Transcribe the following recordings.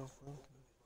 Frank.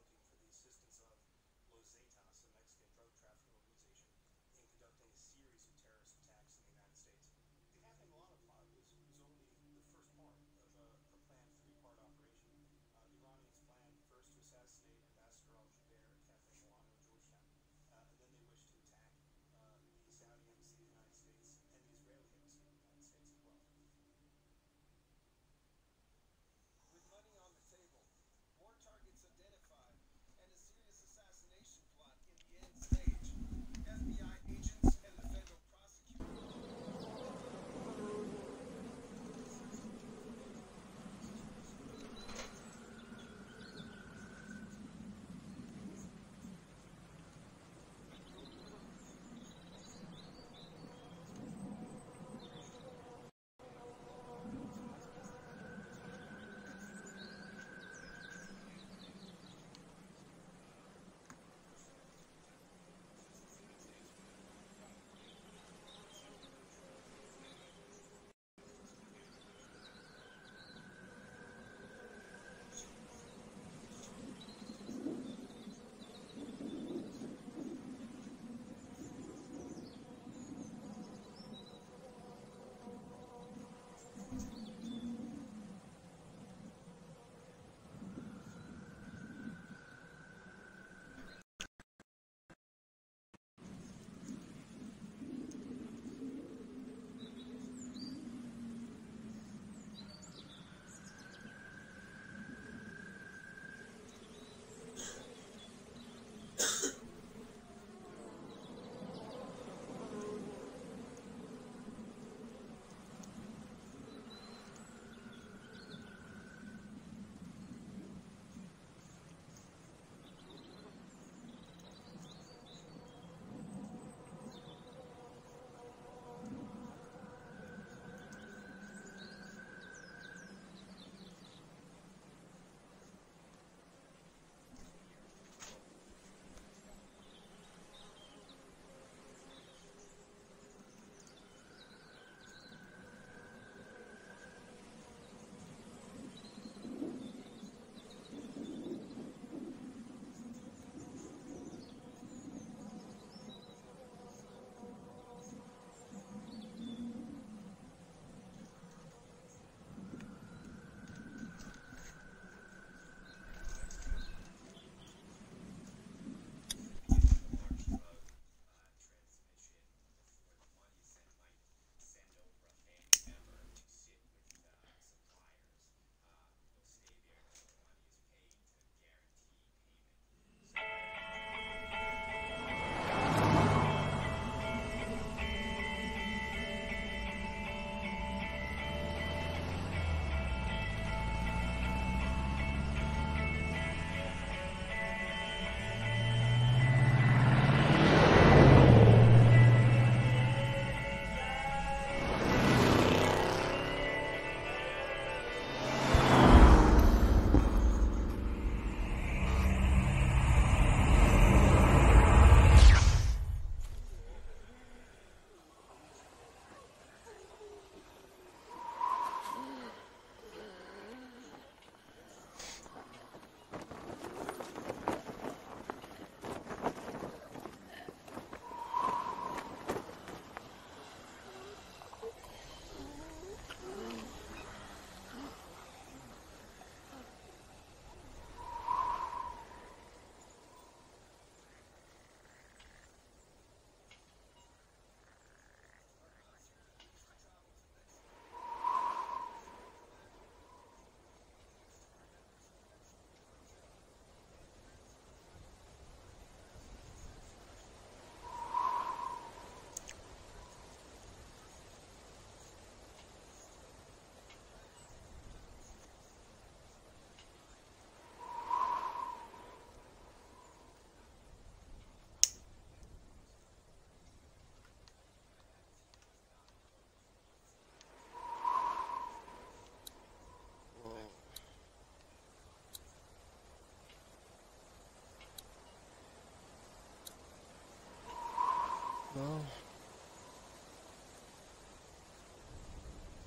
No.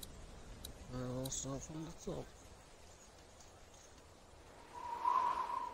I'll start from the top.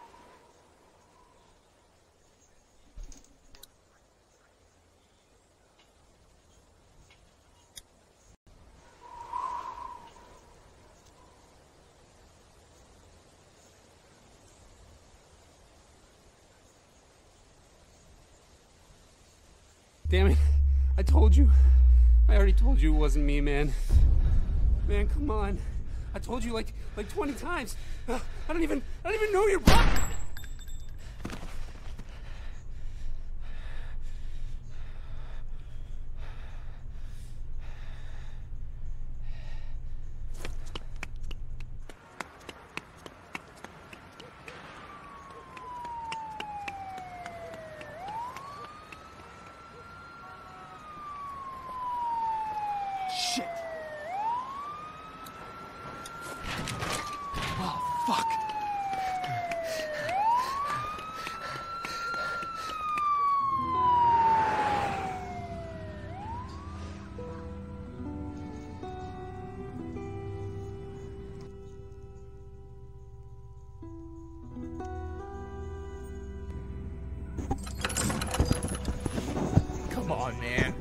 Damn it. I told you. I already told you it wasn't me, man. Man, come on. I told you like 20 times. I don't even know your brother. Shit! Oh, fuck! Come on, man.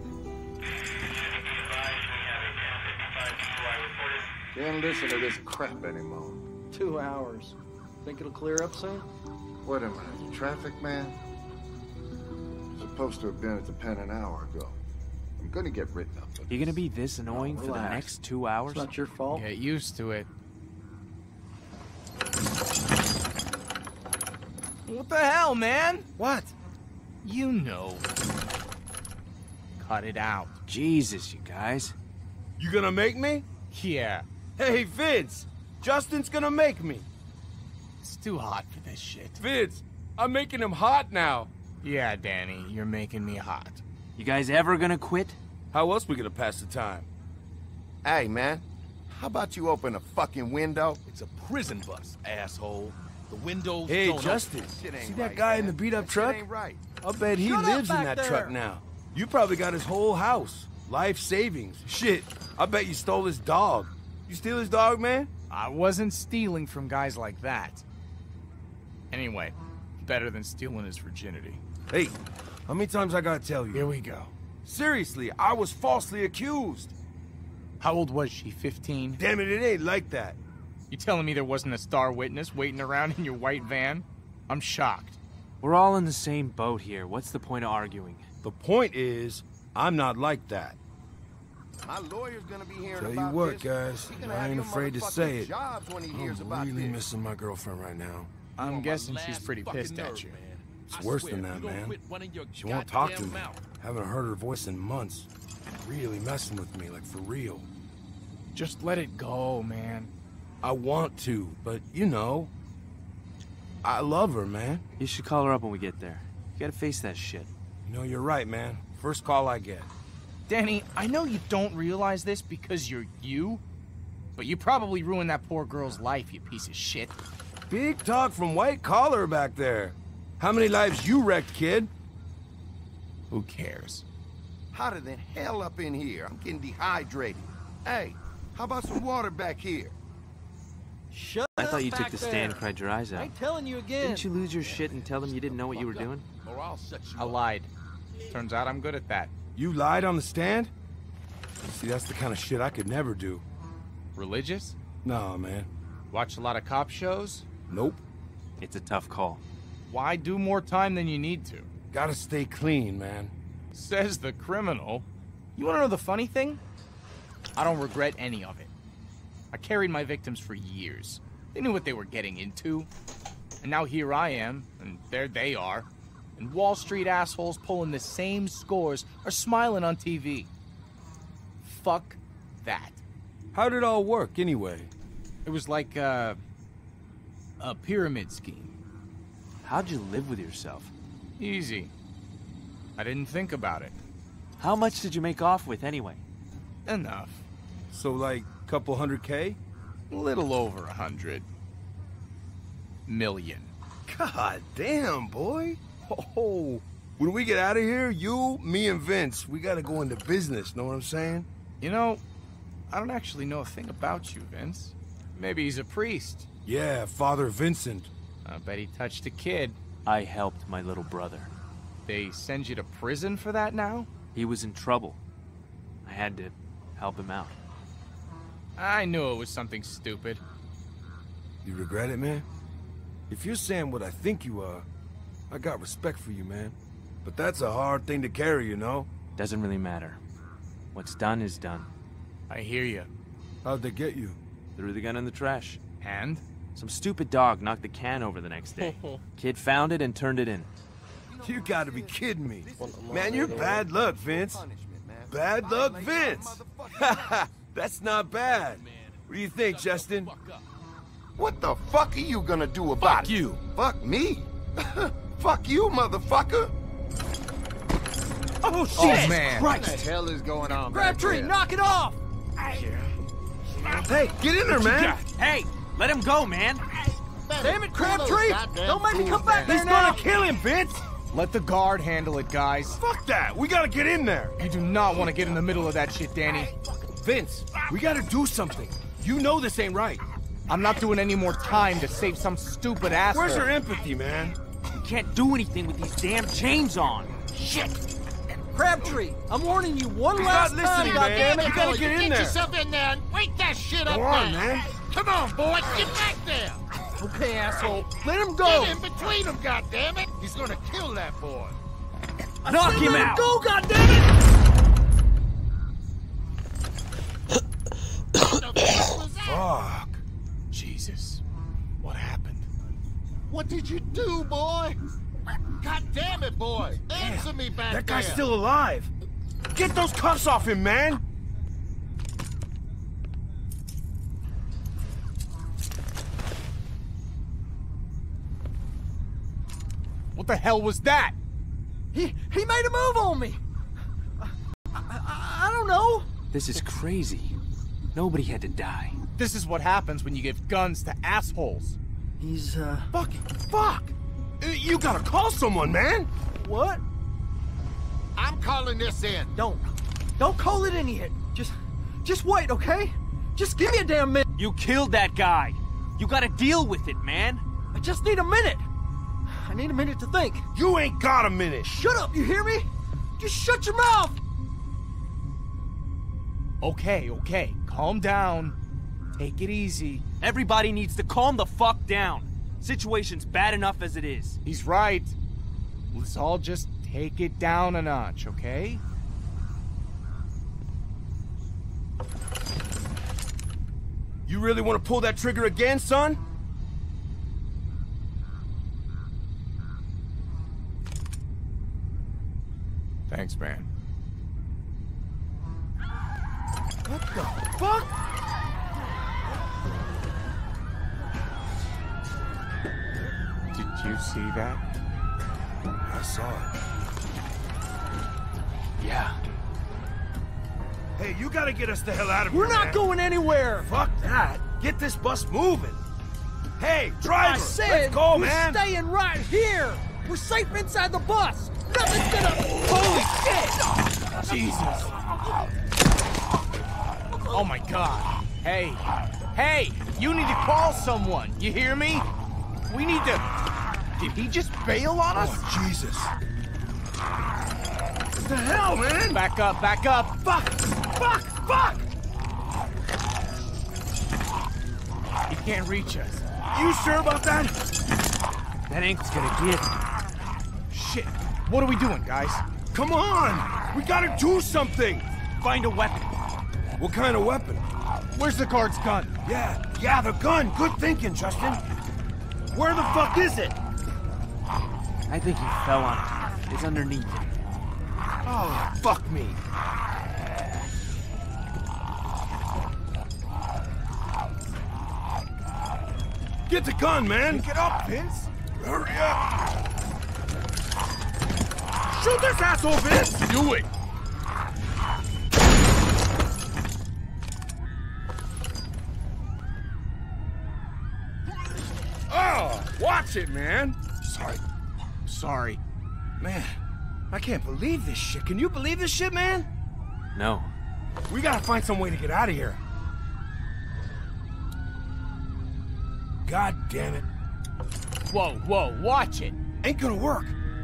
Can't listen to this crap anymore. 2 hours. Think it'll clear up soon? What am I, the traffic man? Supposed to have been at the pen an hour ago. I'm gonna get written up. You gonna be this annoying for the Relax. next 2 hours? It's not your fault. Get used to it. What the hell, man? What? You know. Cut it out. Jesus, you guys. You gonna make me? Yeah, Hey, Vince! Justin's gonna make me. it's too hot for this shit. Vince, I'm making him hot now. Yeah, Danny, you're making me hot. You guys ever gonna quit? How else we gonna pass the time? Hey, man. How about you open a fucking window? It's a prison bus, asshole. The windows Hey, don't Justin, Shit ain't see that right, guy in man. the beat-up That truck? Shit ain't right. I'll bet he Shut up lives in back that there. truck now. You probably got his whole house. Life savings. Shit, I bet you stole his dog. You steal his dog, man? I wasn't stealing from guys like that. Anyway, better than stealing his virginity. Hey, how many times I gotta tell you? Here we go. Seriously, I was falsely accused. How old was she, 15? Damn it ain't like that. You telling me there wasn't a star witness waiting around in your white van? I'm shocked. We're all in the same boat here. What's the point of arguing? The point is, I'm not like that. My lawyer's gonna be hearing Tell you about what, this. guys, He gonna I have ain't your afraid to motherfucking say it. jobs when he hears I'm about really this. missing my girlfriend right now. I'm guessing she's pretty pissed at you. It's worse than that, man. She won't talk to me. Haven't heard her voice in months. Really messing with me, like for real. Just let it go, man. I want to, but you know, I love her, man. You should call her up when we get there. You gotta face that shit. You know, you're right, man. First call I get. Danny, I know you don't realize this because you're you, but you probably ruined that poor girl's life, you piece of shit. Big talk from White Collar back there. How many lives you wrecked, kid? Who cares? Hotter than hell up in here. I'm getting dehydrated. Hey, how about some water back here? Shut I up thought you took back the there. stand and cried your eyes I out. ain't telling you again. Didn't you lose your shit and tell them you didn't know what you were doing? Or I'll set you I up. lied. Turns out I'm good at that. You lied on the stand? See, that's the kind of shit I could never do. Religious? Nah, man. Watch a lot of cop shows? Nope. It's a tough call. Why do more time than you need to? Gotta stay clean, man. Says the criminal. You wanna know the funny thing? I don't regret any of it. I carried my victims for years. They knew what they were getting into. And now here I am, and there they are. And Wall Street assholes pulling the same scores are smiling on TV. Fuck that. How'd it all work, anyway? It was like a pyramid scheme. How'd you live with yourself? Easy. I didn't think about it. How much did you make off with anyway? Enough. So, like, couple $100K? A little over 100 million. God damn, boy. Oh, when we get out of here, you, me, and Vince, we gotta go into business, know what I'm saying? You know, I don't actually know a thing about you, Vince. Maybe he's a priest. Yeah, Father Vincent. I bet he touched a kid. I helped my little brother. They send you to prison for that now? He was in trouble. I had to help him out. I knew it was something stupid. You regret it, man? If you're saying what I think you are, I got respect for you, man. But that's a hard thing to carry, you know? Doesn't really matter. What's done is done. I hear you. How'd they get you? Threw the gun in the trash. And? Some stupid dog knocked the can over the next day. Kid found it and turned it in. You gotta be kidding me. Man, you're bad luck, Vince. Bad luck, Vince. That's not bad. What do you think, Justin? What the fuck are you gonna do about it? Fuck you. Fuck me? Fuck you, motherfucker. Oh, shit! Oh, man. Christ! What the hell is going on? Crabtree, knock it off! Hey, get in there, man. Hey, let him go, man. Damn it, Crabtree! Don't make me come back there He's now! gonna kill him, Vince. Let the guard handle it, guys. Fuck that. We gotta get in there. You do not want to get in the middle of that shit, Danny. Vince, we gotta do something. You know this ain't right. I'm not doing any more time to save some stupid asshole. Where's your empathy, man? You can't do anything with these damn chains on. Shit! Crabtree, I'm warning you one He's last not time, listening, man. goddammit! You gotta get in there. yourself in there and wake that shit up Go on, now. man. Come on, boy, get back there. Okay, asshole, let him go! Get in between them, goddammit. He's gonna kill that boy. Knock him Let him out! go, goddammit! What the fuck was that? Fuck. Jesus. What happened? What did you do, boy? God damn it, boy. Answer me back That guy's there. still alive. Get those cuffs off him, man. What the hell was that? He made a move on me! I don't know! This is crazy. Nobody had to die. This is what happens when you give guns to assholes. He's, Fuck. You gotta call someone, man. what? I'm calling this in. Don't call it in yet. Just wait, okay? Just give me a damn minute. You killed that guy. You gotta deal with it, man. I just need a minute. I need a minute to think. You ain't got a minute. Shut up, you hear me? Just shut your mouth! Okay. Calm down. Take it easy. Everybody needs to calm the fuck down. Situation's bad enough as it is. He's right. Let's all just take it down a notch, okay? You really want to pull that trigger again, son? Thanks, man. What the fuck? Did you see that? I saw it. Yeah. Hey, you gotta get us the hell out of here. We're not man. going anywhere! Fuck that. Get this bus moving. Hey, driver, I said let's go, we're man. staying right here! We're safe inside the bus! Nothing's gonna... Holy shit! Jesus. Oh my god. Hey, you need to call someone. You hear me? We need to... Did he just bail on us? Oh, Jesus. What the hell, man? Back up. Fuck! He can't reach us. You sure about that? That ankle's gonna give. Shit. What are we doing, guys? Come on! We gotta do something! Find a weapon. What kind of weapon? Where's the guard's gun? Yeah, the gun. Good thinking, Justin. Where the fuck is it? I think he fell on it. It's underneath. Oh, fuck me. Get the gun, man! Pick it up, Vince. Hurry up! Shoot this asshole, Vince! Do it. Oh, watch it, man! Sorry. Man, I can't believe this shit. Can you believe this shit, man? No. We gotta find some way to get out of here. God damn it. Whoa, watch it. Ain't gonna work.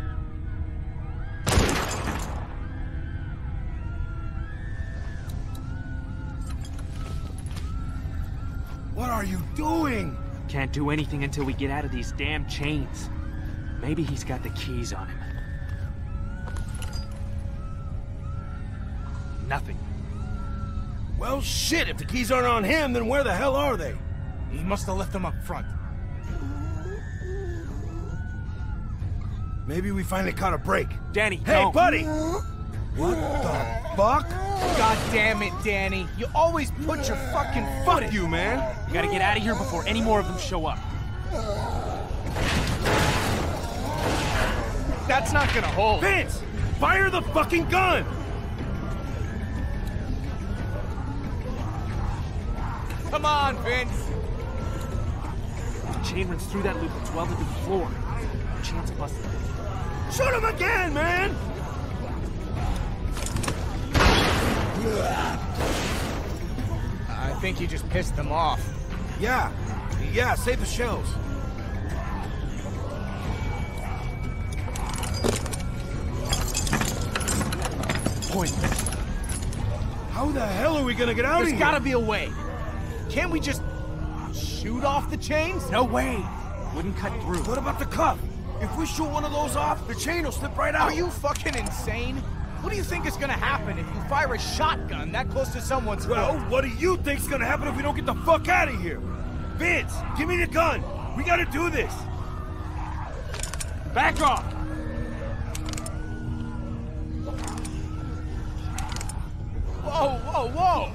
What are you doing? Can't do anything until we get out of these damn chains. Maybe he's got the keys on him. Nothing. Well, shit, if the keys aren't on him, then where the hell are they? He must have left them up front. Maybe we finally caught a break. Danny, Hey, don't. buddy! What the fuck? God damn it, Danny. You always put your fucking foot in. Fuck you, man. We gotta get out of here before any more of them show up. That's not gonna hold. Vince! Fire the fucking gun! Come on, Vince. The chain runs through that loop that's welded to the floor. No chance of busting it. Shoot him again, man! I think you just pissed them off. Yeah, save the shells. Boy, How the hell are we gonna get out of there's here? gotta be a way. Can't we just shoot off the chains? No way! Wouldn't cut through. What about the cuff? If we shoot one of those off, the chain will slip right out. Are you fucking insane? What do you think is gonna happen if you fire a shotgun that close to someone's Well, foot? what do you think's gonna happen if we don't get the fuck out of here? Vince, give me the gun. We gotta do this. Back off! Whoa, whoa, whoa!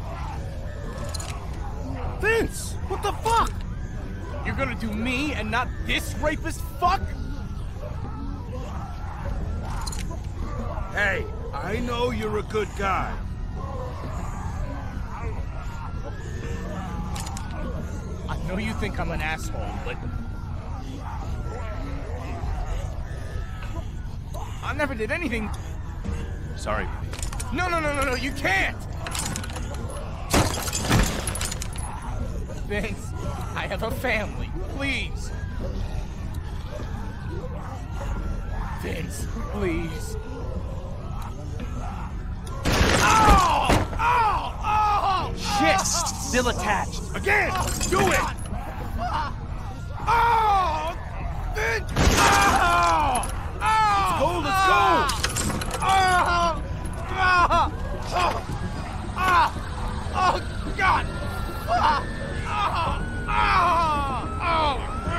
Vince, what the fuck? You're gonna do me and not this rapist fuck? Hey, I know you're a good guy. I know you think I'm an asshole, but... I never did anything... Sorry. No, you can't! Vince, I have a family, please. Vince, please. Oh! Shit! Still attached. Again! Do it! Oh! Vince! Oh! Oh! Let's go! Oh! Oh! Oh! Oh! God! Oh! Oh! Oh!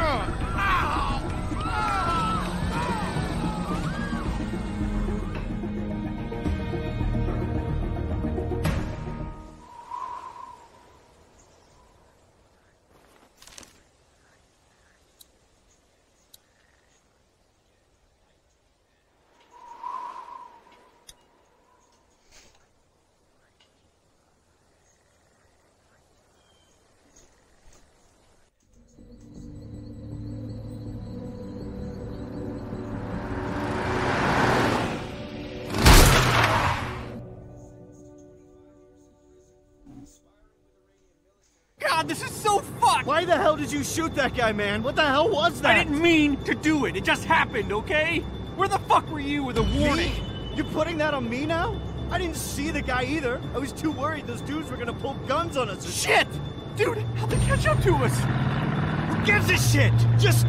God, this is so fucked! Why the hell did you shoot that guy, man? What the hell was that? I didn't mean to do it. It just happened, okay? Where the fuck were you with a warning? Me? You putting that on me now? I didn't see the guy either. I was too worried those dudes were gonna pull guns on us. Shit! Dude, how'd they catch up to us? Who gives a shit? Just...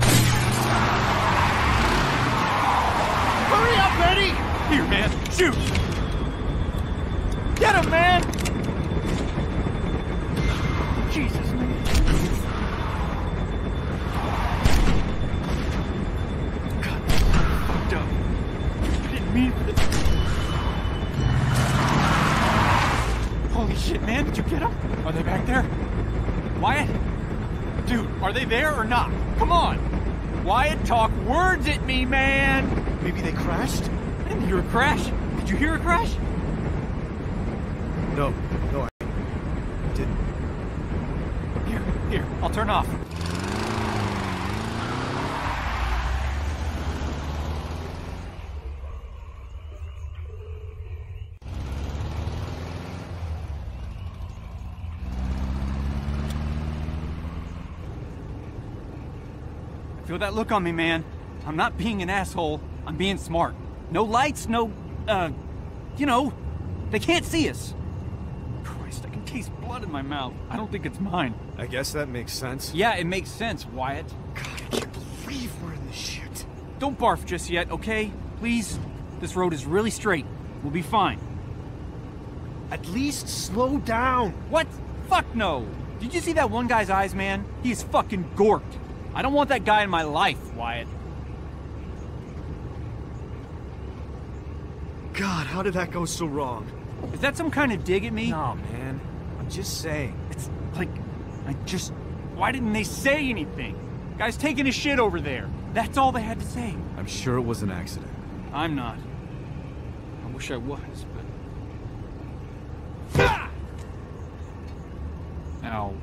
Hurry up, Eddie! Here, man. Shoot! Get him, man! Jesus, man. God, I fucked up. I didn't mean for this. Holy shit, man. Did you get them? Are they back there? Wyatt? Dude, are they there or not? Come on! Wyatt, talk words at me, man! Maybe they crashed? I didn't hear a crash. Did you hear a crash? No, I didn't. Here, I'll turn off. Feel that look on me, man. I'm not being an asshole. I'm being smart. No lights, no, you know, they can't see us. Christ, I can taste blood in my mouth. I don't think it's mine. I guess that makes sense. Yeah, it makes sense, Wyatt. God, I can't believe we're in this shit. Don't barf just yet, okay? Please? This road is really straight. We'll be fine. At least slow down. What? Fuck no. Did you see that one guy's eyes, man? He's fucking gorked. I don't want that guy in my life, Wyatt. God, how did that go so wrong? Is that some kind of dig at me? No, man. I'm just saying. It's like, why didn't they say anything? Guy's taking a shit over there. That's all they had to say. I'm sure it was an accident. I'm not. I wish I was, but... Ow.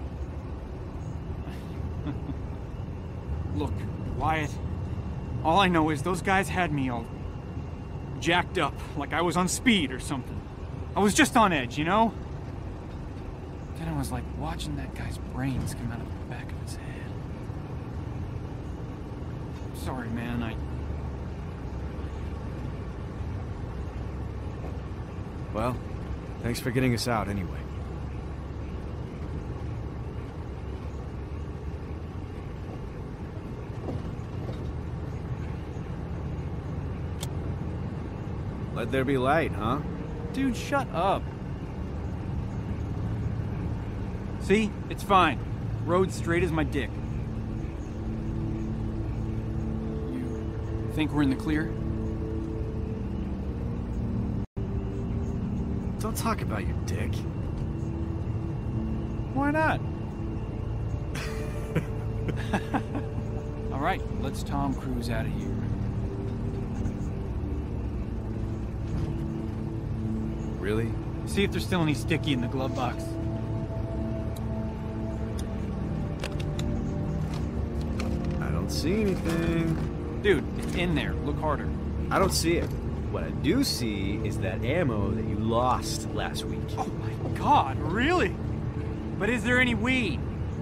Look, Wyatt, all I know is those guys had me all jacked up, like I was on speed or something. I was just on edge, you know? Then I was like watching that guy's brains come out of the back of his head. Sorry, man, Well, thanks for getting us out anyway. Let there be light, huh? Dude, shut up. See? It's fine. Road's straight as my dick. You think we're in the clear? Don't talk about your dick. Why not? All right, let's Tom Cruise out of here. Really? See if there's still any sticky in the glove box. I don't see anything. Dude, it's in there. Look harder. I don't see it. What I do see is that ammo that you lost last week. Oh my god, really? But is there any weed?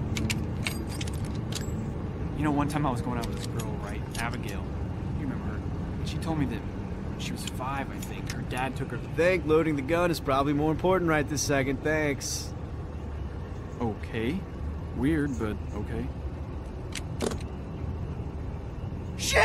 You know, one time I was going out with this girl, right? Abigail. You remember her? She told me that when she was 5, I think, her dad took her... Think loading the gun is probably more important right this second, thanks. Okay. Weird, but okay. Shit!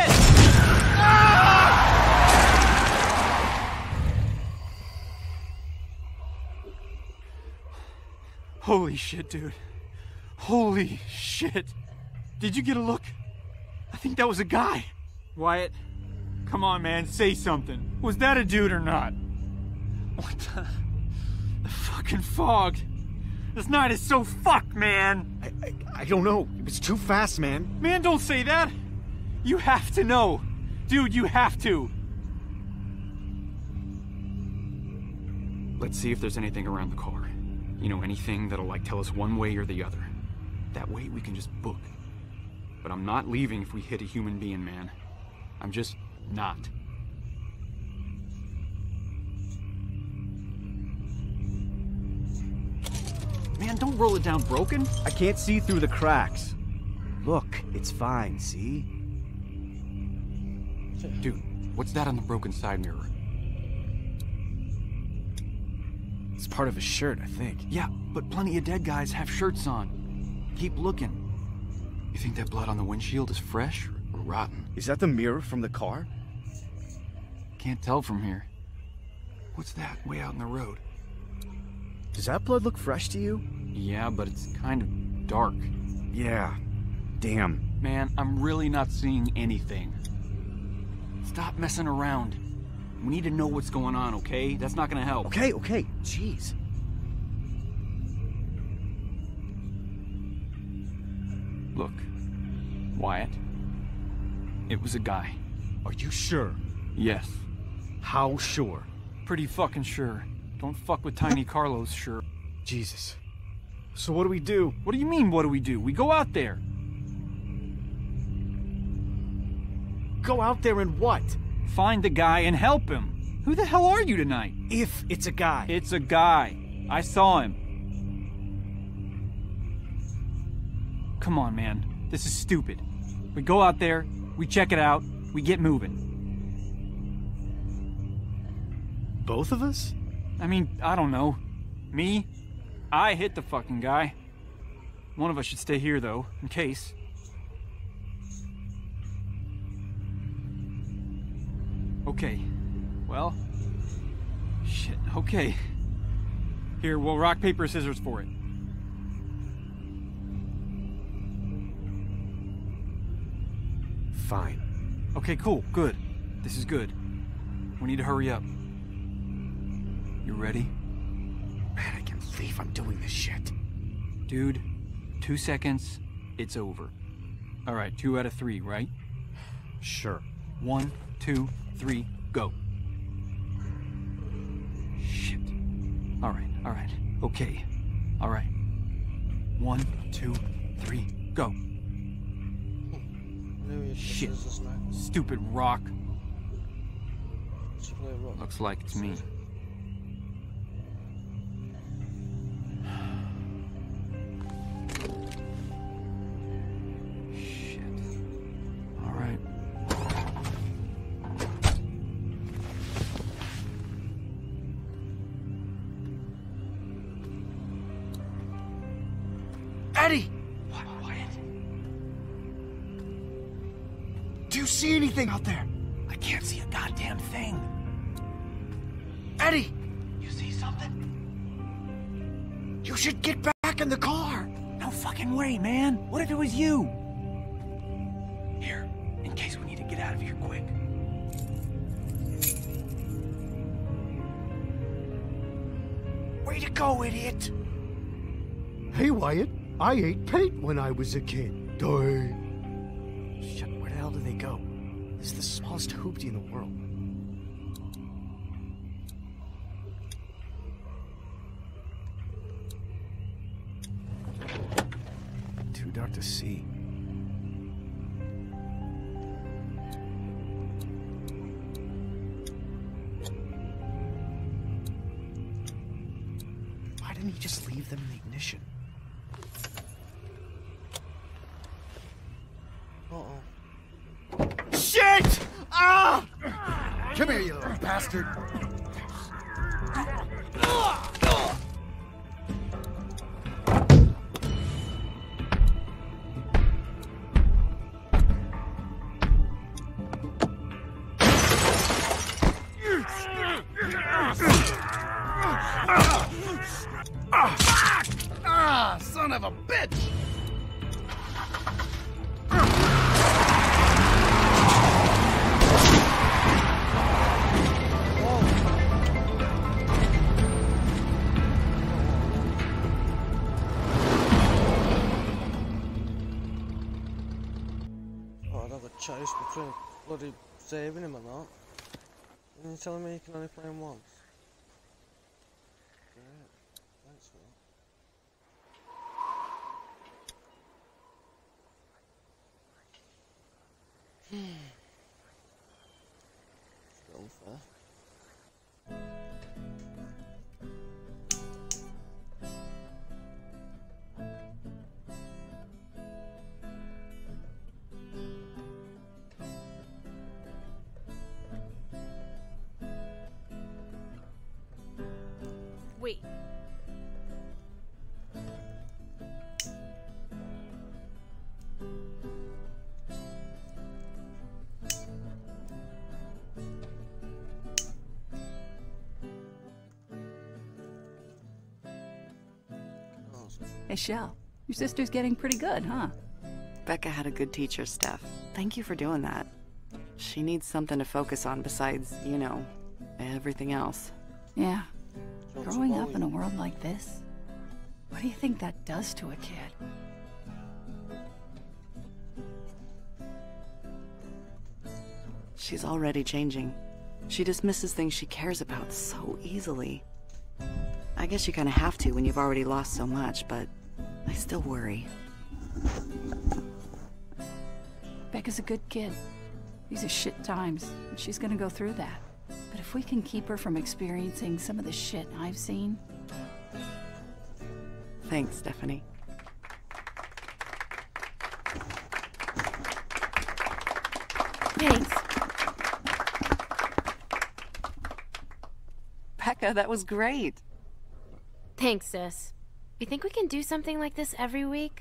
Holy shit, dude. Holy shit. Did you get a look? I think that was a guy. Wyatt, come on, man, say something. Was that a dude or not? What the fucking fog. This night is so fucked, man. I don't know. It was too fast, man. Man, don't say that. You have to know. Dude, you have to. Let's see if there's anything around the car. You know, anything that'll, like, tell us one way or the other. That way we can just book. But I'm not leaving if we hit a human being, man. I'm just not. Man, don't roll it down broken. I can't see through the cracks. Look, it's fine, see? Dude, what's that on the broken side mirror? It's part of a shirt, I think. Yeah, but plenty of dead guys have shirts on. Keep looking. You think that blood on the windshield is fresh or rotten? Is that the mirror from the car? Can't tell from here. What's that way out in the road? Does that blood look fresh to you? Yeah, but it's kind of dark. Yeah. Damn. Man, I'm really not seeing anything. Stop messing around. We need to know what's going on, okay? That's not gonna help. Okay. Jeez. Look, Wyatt. It was a guy. Are you sure? Yes. How sure? Pretty fucking sure. Don't fuck with Tiny Carlos, sure. Jesus. So what do we do? What do you mean, what do? We go out there. Go out there and what? Find the guy and help him. Who the hell are you tonight? If it's a guy. It's a guy. I saw him. Come on, man. This is stupid. We go out there, we check it out, we get moving. Both of us? I mean, I don't know. Me? I hit the fucking guy. One of us should stay here, though, in case. Okay. Well... Shit, okay. Here, we'll rock, paper, scissors for it. Fine. Okay, cool, good. This is good. We need to hurry up. You ready? Man, I can't believe I'm doing this shit. Dude, 2 seconds, it's over. All right, 2 out of 3, right? Sure. 1, 2, 3, go. Shit. All right, okay. All right. 1, 2, 3, go. Shit. Stupid rock. Looks like it's me. Shit. All right. Eddie! What, Wyatt? Do you see anything out there? I can't see a goddamn thing. Eddie! You see something? You should get back in the car! No fucking way, man. What if it was you? Here, in case we need to get out of here quick. Way to go, idiot! Hey, Wyatt. I ate paint when I was a kid. Die. Shit, where the hell do they go? This is the smallest hoopty in the world. Too dark to see. Why didn't he just leave them in the ignition? Shit! Ah! Come here, you little bastard. Ah, son of a bitch! Chase between bloody saving him and that. And you're telling me you can only play him once? Great. Thanks for that. It's a bit unfair. Wait. Hey, Shell, your sister's getting pretty good, huh? Becca had a good teacher, Steph. Thank you for doing that. She needs something to focus on besides, you know, everything else. Yeah. Growing up in a world like this, what do you think that does to a kid? She's already changing. She dismisses things she cares about so easily. I guess you kind of have to when you've already lost so much, but I still worry. Becca's a good kid. These are shit times, and she's gonna go through that. But if we can keep her from experiencing some of the shit I've seen... Thanks, Stephanie. Thanks. Becca, that was great. Thanks, sis. You think we can do something like this every week?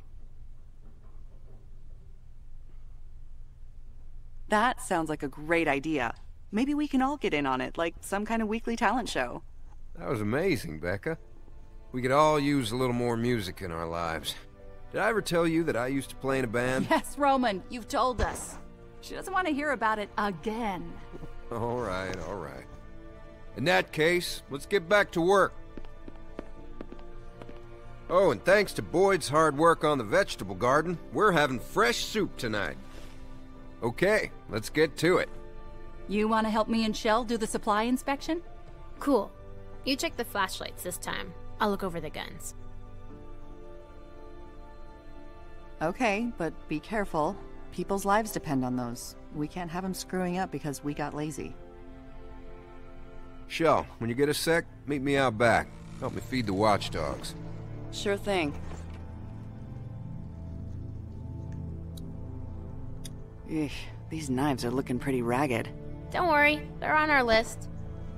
That sounds like a great idea. Maybe we can all get in on it, like some kind of weekly talent show. That was amazing, Becca. We could all use a little more music in our lives. Did I ever tell you that I used to play in a band? Yes, Roman, you've told us. She doesn't want to hear about it again. All right, all right. In that case, let's get back to work. Oh, and thanks to Boyd's hard work on the vegetable garden, we're having fresh soup tonight. Okay, let's get to it. You want to help me and Shell do the supply inspection? Cool. You check the flashlights this time. I'll look over the guns. Okay, but be careful. People's lives depend on those. We can't have them screwing up because we got lazy. Shell, when you get a sec, meet me out back. Help me feed the watchdogs. Sure thing. Eesh, these knives are looking pretty ragged. Don't worry, they're on our list.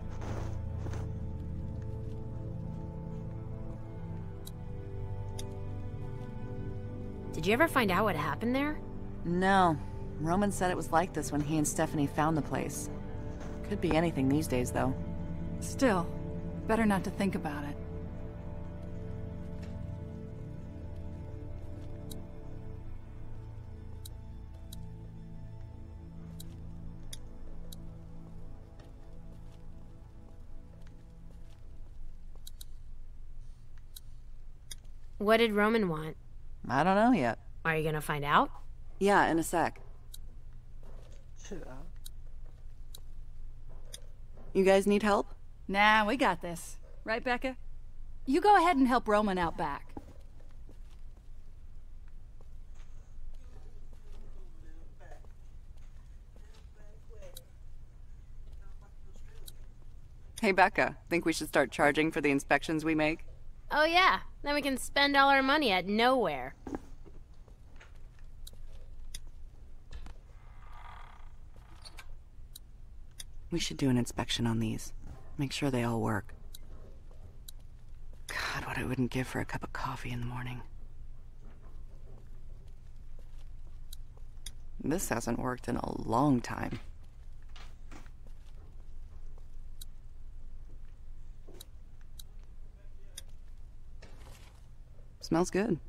Did you ever find out what happened there? No. Roman said it was like this when he and Stephanie found the place. Could be anything these days, though. Still, better not to think about it. What did Roman want? I don't know yet. Are you gonna find out? Yeah, in a sec. You guys need help? Nah, we got this. Right, Becca? You go ahead and help Roman out back. Hey, Becca. Think we should start charging for the inspections we make? Oh yeah, then we can spend all our money at nowhere. We should do an inspection on these. Make sure they all work. God, what I wouldn't give for a cup of coffee in the morning. This hasn't worked in a long time. Smells good.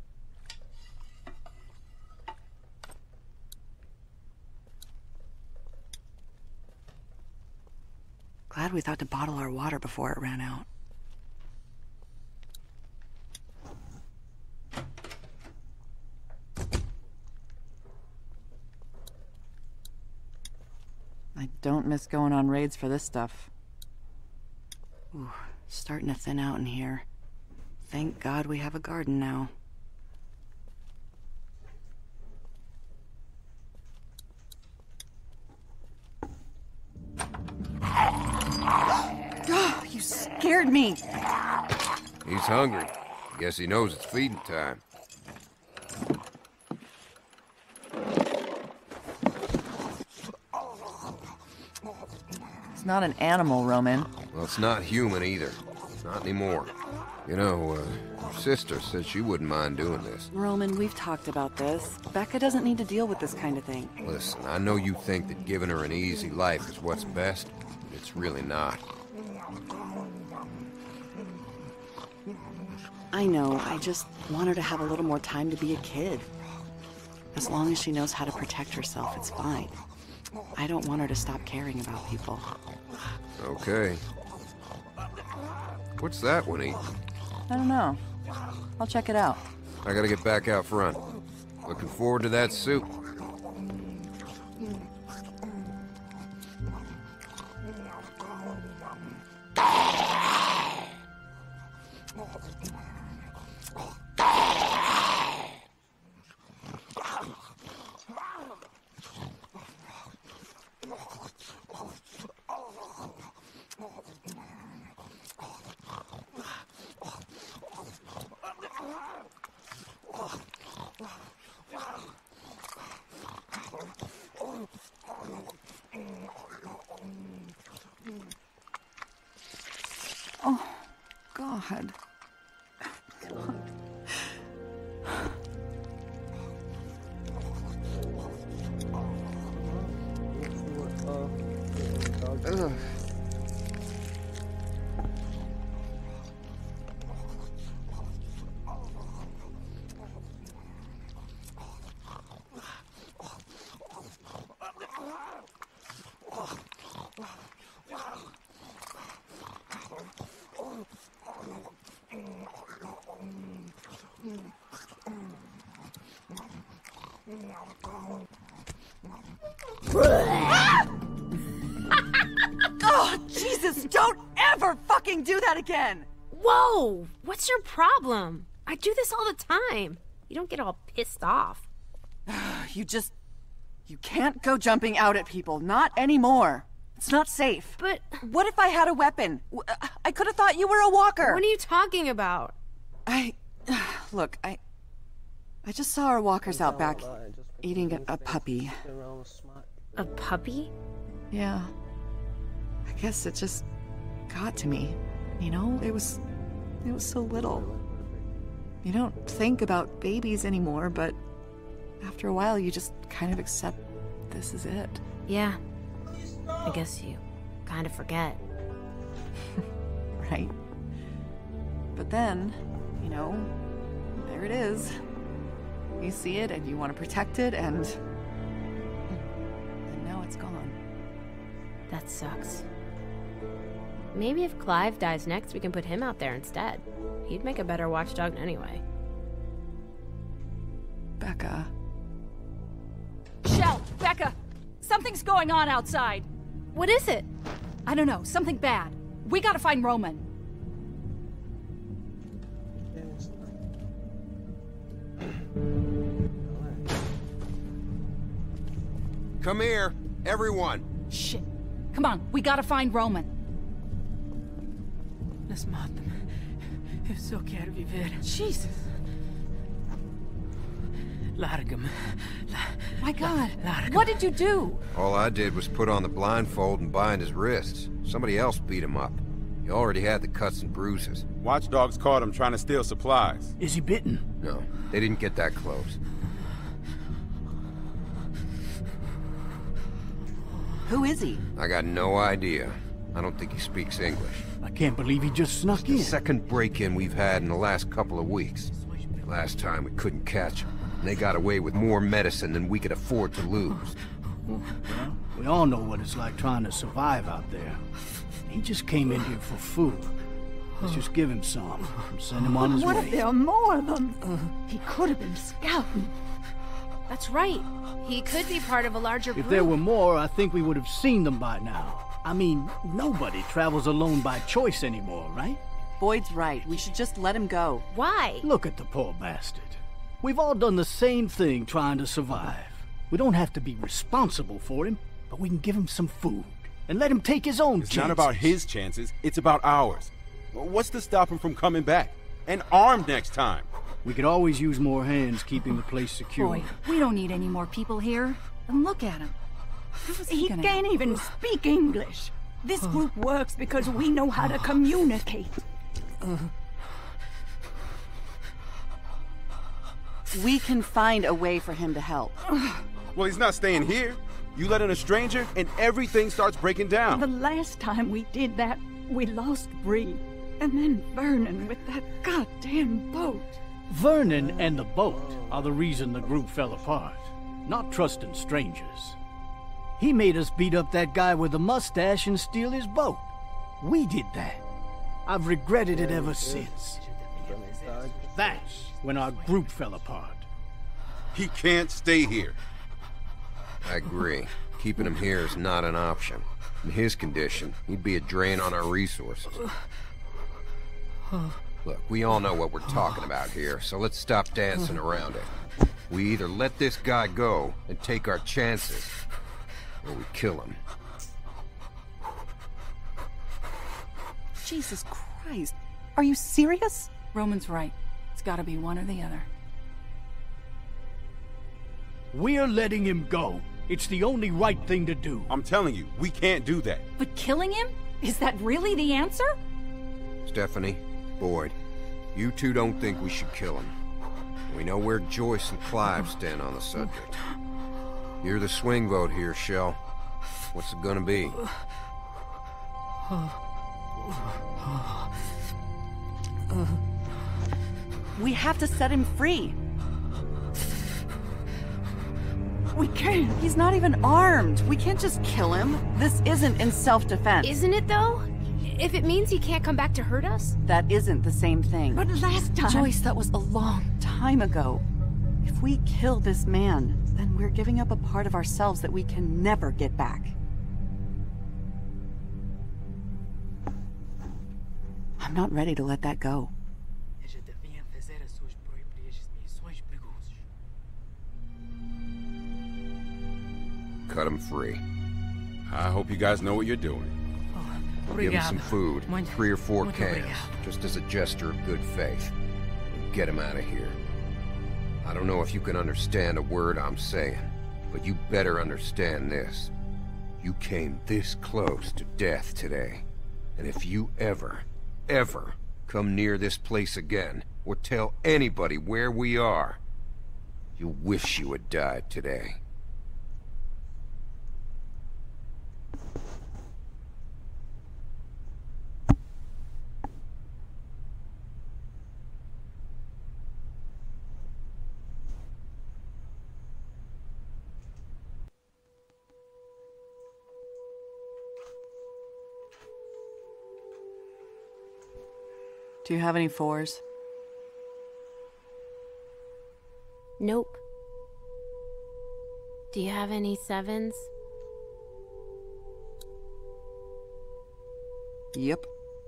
Glad we thought to bottle our water before it ran out. I don't miss going on raids for this stuff. Ooh, starting to thin out in here. Thank God we have a garden now. Oh, you scared me! He's hungry. Guess he knows it's feeding time. It's not an animal, Roman. Well, it's not human either. Not anymore. You know, your sister said she wouldn't mind doing this. Roman, we've talked about this. Becca doesn't need to deal with this kind of thing. Listen, I know you think that giving her an easy life is what's best, but it's really not. I know, I just want her to have a little more time to be a kid. As long as she knows how to protect herself, it's fine. I don't want her to stop caring about people. Okay. What's that one eating? I don't know. I'll check it out. I gotta get back out front. Looking forward to that soup. Oh, God. fucking do that again! Whoa! What's your problem? I do this all the time. You don't get all pissed off. You can't go jumping out at people. Not anymore. It's not safe. But... What if I had a weapon? I could have thought you were a walker. What are you talking about? Look, I just saw our walkers out back eating a puppy. A puppy? Yeah. I guess it just got to me. You know, it was so little. You don't think about babies anymore, but after a while you just kind of accept this is it. Yeah. I guess you kind of forget. Right? But then, you know, there it is. You see it and you want to protect it and now it's gone. That sucks. Maybe if Clive dies next, we can put him out there instead. He'd make a better watchdog anyway. Becca. Shell, Becca! Something's going on outside. What is it? I don't know, something bad. We gotta find Roman. Come here, everyone. Shit. Come on, we gotta find Roman. Lass maten. Så kär vi ver. Jesus. Largum. My God, what did you do? All I did was put on the blindfold and bind his wrists. Somebody else beat him up. He already had the cuts and bruises. Watchdogs caught him trying to steal supplies. Is he bitten? No, they didn't get that close. Who is he? I got no idea. I don't think he speaks English. I can't believe he just snuck in. The second break-in we've had in the last couple of weeks. Last time we couldn't catch him. And they got away with more medicine than we could afford to lose. Well, we all know what it's like trying to survive out there. He just came in here for food. Let's just give him some and send him on his way. What if there are more of them? He could have been scouting. That's right. He could be part of a larger group. If there were more, I think we would have seen them by now. I mean, nobody travels alone by choice anymore, right? Boyd's right. We should just let him go. Why? Look at the poor bastard. We've all done the same thing trying to survive. We don't have to be responsible for him, but we can give him some food and let him take his own chances. It's not about his chances, it's about ours. What's to stop him from coming back? And armed next time. We could always use more hands keeping the place secure. Boy, we don't need any more people here. And look at him. He can't even speak English. This group works because we know how to communicate. We can find a way for him to help. Well, he's not staying here. You let in a stranger, and everything starts breaking down. The last time we did that, we lost Bree. And then Vernon with that goddamn boat. Vernon and the boat are the reason the group fell apart. Not trusting strangers. He made us beat up that guy with the mustache and steal his boat. We did that. I've regretted it ever since. That's when our group fell apart. He can't stay here. I agree. Keeping him here is not an option. In his condition, he'd be a drain on our resources. Look, we all know what we're talking about here, so let's stop dancing around it. We either let this guy go and take our chances, or we kill him. Jesus Christ. Are you serious? Roman's right. It's gotta be one or the other. We're letting him go. It's the only right thing to do. I'm telling you, we can't do that. But killing him? Is that really the answer? Stephanie, Boyd, you two don't think we should kill him. We know where Joyce and Clive stand on the subject. You're the swing vote here, Shell. What's it gonna be? We have to set him free. We can't. He's not even armed. We can't just kill him. This isn't in self-defense. Isn't it, though? If it means he can't come back to hurt us? That isn't the same thing. But last time... Joyce, that was a long time ago. If we kill this man, then we're giving up a part of ourselves that we can never get back. I'm not ready to let that go. Cut him free. I hope you guys know what you're doing. Give him some food, 3 or 4 cans, just as a gesture of good faith. And get him out of here. I don't know if you can understand a word I'm saying, but you better understand this. You came this close to death today. And if you ever come near this place again, or tell anybody where we are, you'll wish you had died today. Do you have any 4s? Nope. Do you have any 7s? Yep.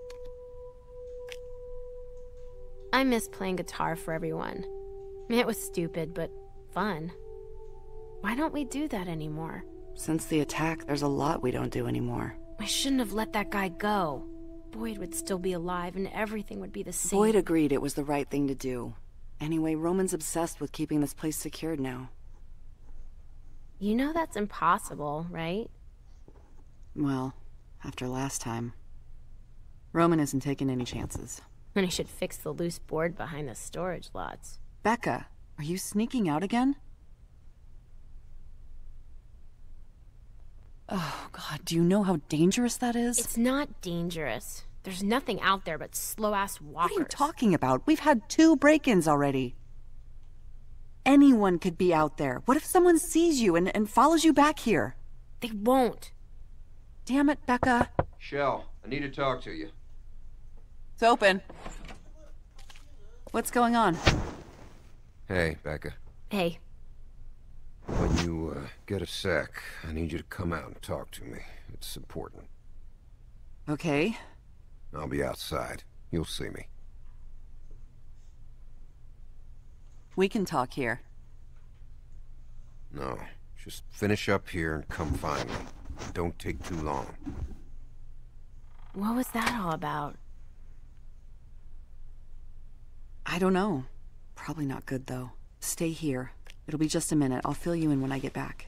I miss playing guitar for everyone. It was stupid, but fun. Why don't we do that anymore? Since the attack, there's a lot we don't do anymore. I shouldn't have let that guy go. Boyd would still be alive and everything would be the same. Boyd agreed it was the right thing to do. Anyway, Roman's obsessed with keeping this place secured now. You know that's impossible, right? Well, after last time. Roman isn't taking any chances. And he should fix the loose board behind the storage lots. Becca, are you sneaking out again? Oh, God, do you know how dangerous that is? It's not dangerous. There's nothing out there but slow-ass walkers. What are you talking about? We've had 2 break-ins already. Anyone could be out there. What if someone sees you and follows you back here? They won't. Damn it, Becca. Shell, I need to talk to you. It's open. What's going on? Hey, Becca. Hey. When you get a sec, I need you to come out and talk to me. It's important. Okay. I'll be outside. You'll see me. We can talk here. No, just finish up here and come find me. Don't take too long. What was that all about? I don't know. Probably not good, though. Stay here. It'll be just a minute. I'll fill you in when I get back.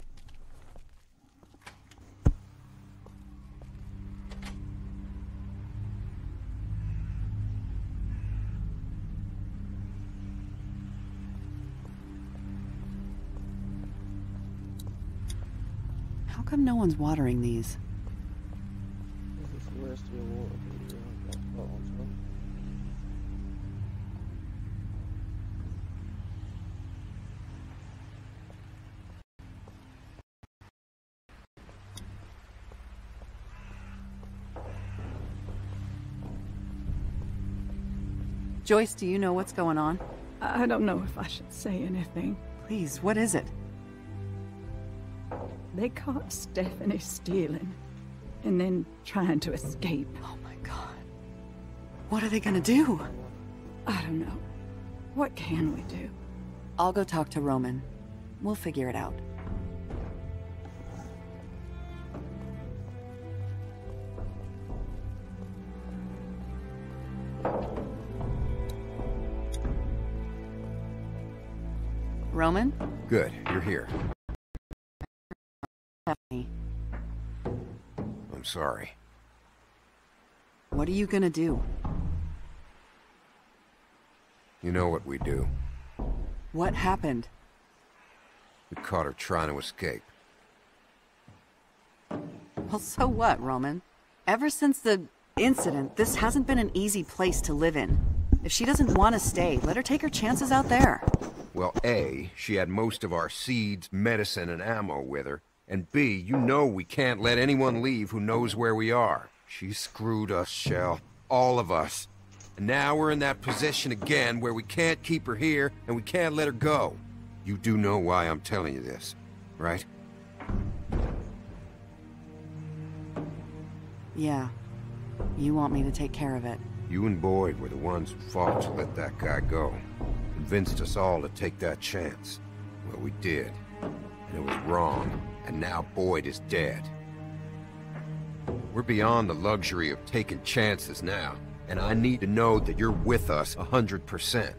How come no one's watering these? Joyce, do you know what's going on? I don't know if I should say anything. Please, what is it? They caught Stephanie stealing, and then trying to escape. Oh my God. What are they gonna do? I don't know. What can we do? I'll go talk to Roman. We'll figure it out. Roman? Good, you're here. Stephanie. I'm sorry. What are you gonna do? You know what we do. What happened? We caught her trying to escape. Well, so what, Roman? Ever since the incident, this hasn't been an easy place to live in. If she doesn't want to stay, let her take her chances out there. Well, A, she had most of our seeds, medicine, and ammo with her. And B, you know we can't let anyone leave who knows where we are. She screwed us, Shell. All of us. And now we're in that position again where we can't keep her here and we can't let her go. You do know why I'm telling you this, right? Yeah. You want me to take care of it. You and Boyd were the ones who fought to let that guy go. Convinced us all to take that chance. Well, we did. And it was wrong. And now Boyd is dead. We're beyond the luxury of taking chances now. And I need to know that you're with us 100%.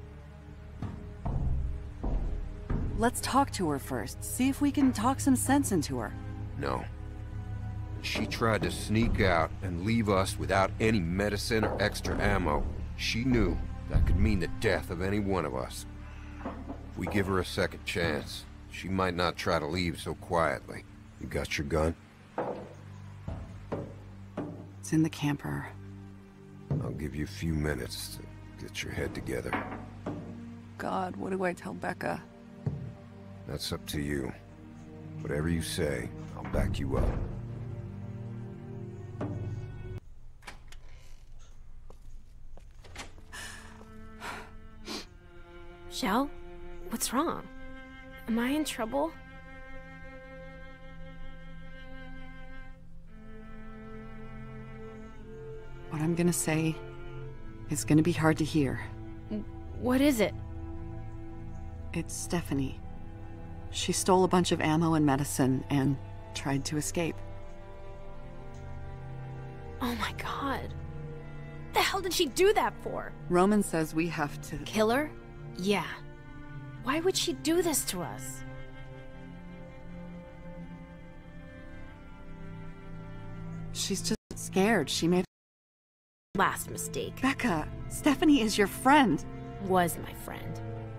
Let's talk to her first. See if we can talk some sense into her. No. She tried to sneak out and leave us without any medicine or extra ammo. She knew that could mean the death of any one of us. If we give her a second chance, she might not try to leave so quietly. You got your gun? It's in the camper. I'll give you a few minutes to get your head together. God, what do I tell Becca? That's up to you. Whatever you say, I'll back you up. Shell? What's wrong? Am I in trouble? What I'm gonna say is gonna be hard to hear. What is it? It's Stephanie. She stole a bunch of ammo and medicine and tried to escape. Oh my god. The hell did she do that for? Roman says we have to... Kill her? Yeah. Why would she do this to us? She's just scared. She made... Last mistake. Becca, Stephanie is your friend. Was my friend.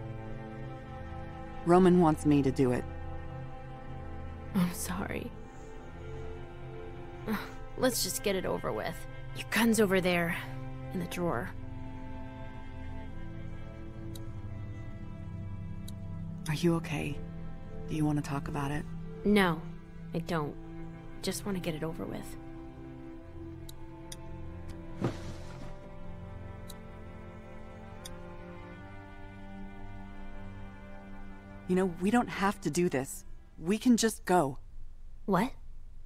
Roman wants me to do it. I'm sorry. Let's just get it over with. Your gun's over there, in the drawer. Are you okay? Do you want to talk about it? No, I don't. Just want to get it over with. You know, we don't have to do this. We can just go. What?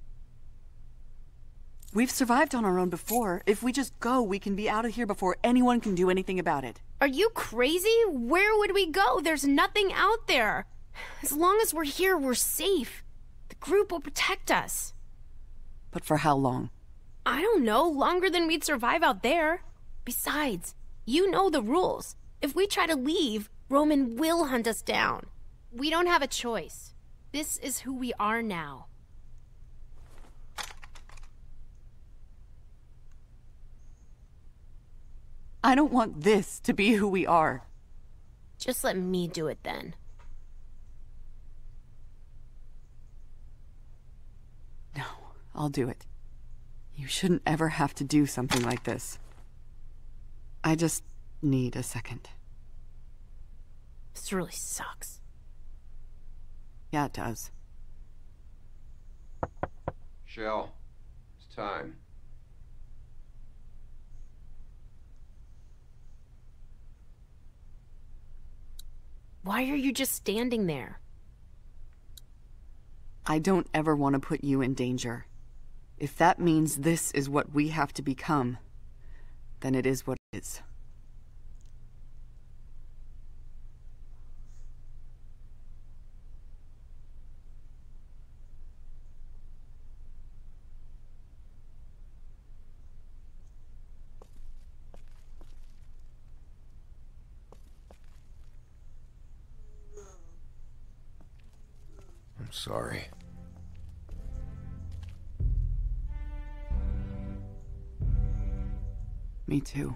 We've survived on our own before. If we just go, we can be out of here before anyone can do anything about it. Are you crazy? Where would we go? There's nothing out there. As long as we're here, we're safe. The group will protect us. But for how long? I don't know. Longer than we'd survive out there. Besides, you know the rules. If we try to leave, Roman will hunt us down. We don't have a choice. This is who we are now. I don't want this to be who we are. Just let me do it then. No, I'll do it. You shouldn't ever have to do something like this. I just need a second. This really sucks. Yeah, it does. Shell, it's time. Why are you just standing there? I don't ever want to put you in danger. If that means this is what we have to become, then it is what it is. I'm sorry. Me too.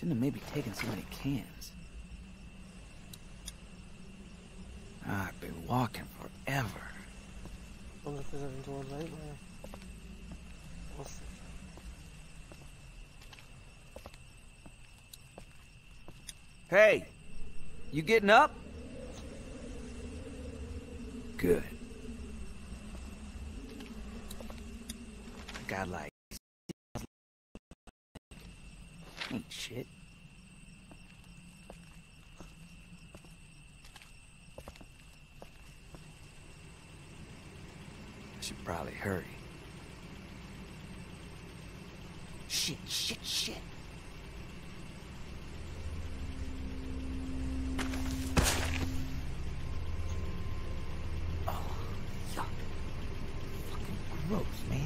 Shouldn't have maybe taken so many cans. I've been walking forever. Wonder if there's anything towards right there. Hey, you getting up? Good. Got like ain't shit. I should probably hurry. Shit. Oh, yuck. Fucking gross, man.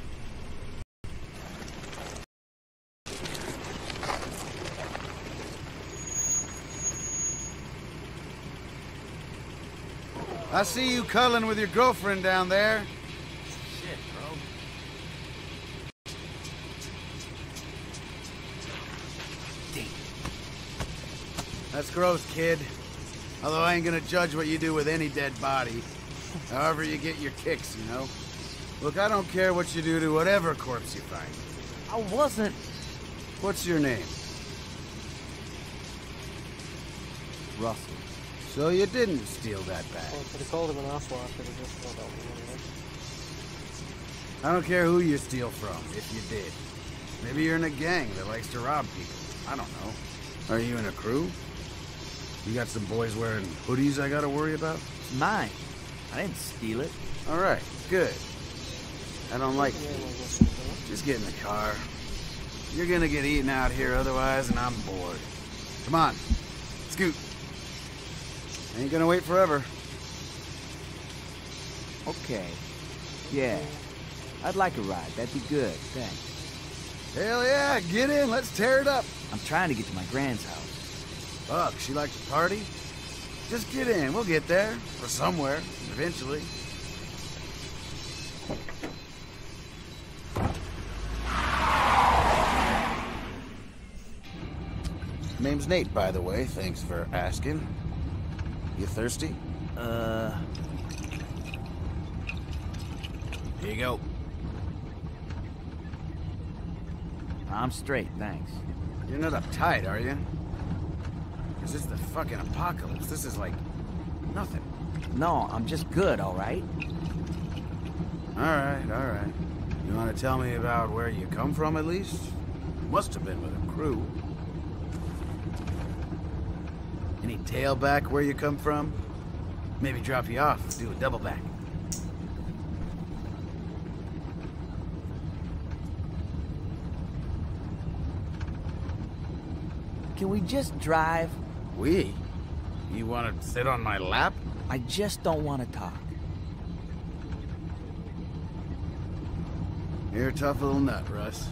I see you culling with your girlfriend down there. Shit, bro. That's gross, kid. Although I ain't gonna judge what you do with any dead body. However you get your kicks, you know? Look, I don't care what you do to whatever corpse you find. I wasn't... What's your name? Russell. So you didn't steal that bag. Well, if they called him an asshole, I could have just thought that one. I don't care who you steal from, if you did. Maybe you're in a gang that likes to rob people. I don't know. Are you in a crew? You got some boys wearing hoodies I gotta worry about? It's mine. I didn't steal it. Alright, good. I don't like thieves. Just get in the car. You're gonna get eaten out here otherwise, and I'm bored. Come on, scoot. Ain't gonna wait forever. Okay. Yeah. I'd like a ride. That'd be good. Thanks. Hell yeah, get in. Let's tear it up. I'm trying to get to my grand's house. Fuck, she likes to party? Just get in. We'll get there. Or somewhere. Eventually. Name's Nate, by the way. Thanks for asking. You thirsty? Here you go. I'm straight, thanks. You're not uptight, are you? Because it's the fucking apocalypse. This is like... nothing. No, I'm just good, alright? Alright. You want to tell me about where you come from, at least? Must have been with a crew. Any tailback where you come from? Maybe drop you off, do a double back. Can we just drive? We? You want to sit on my lap? I just don't want to talk. You're a tough little nut, Russ.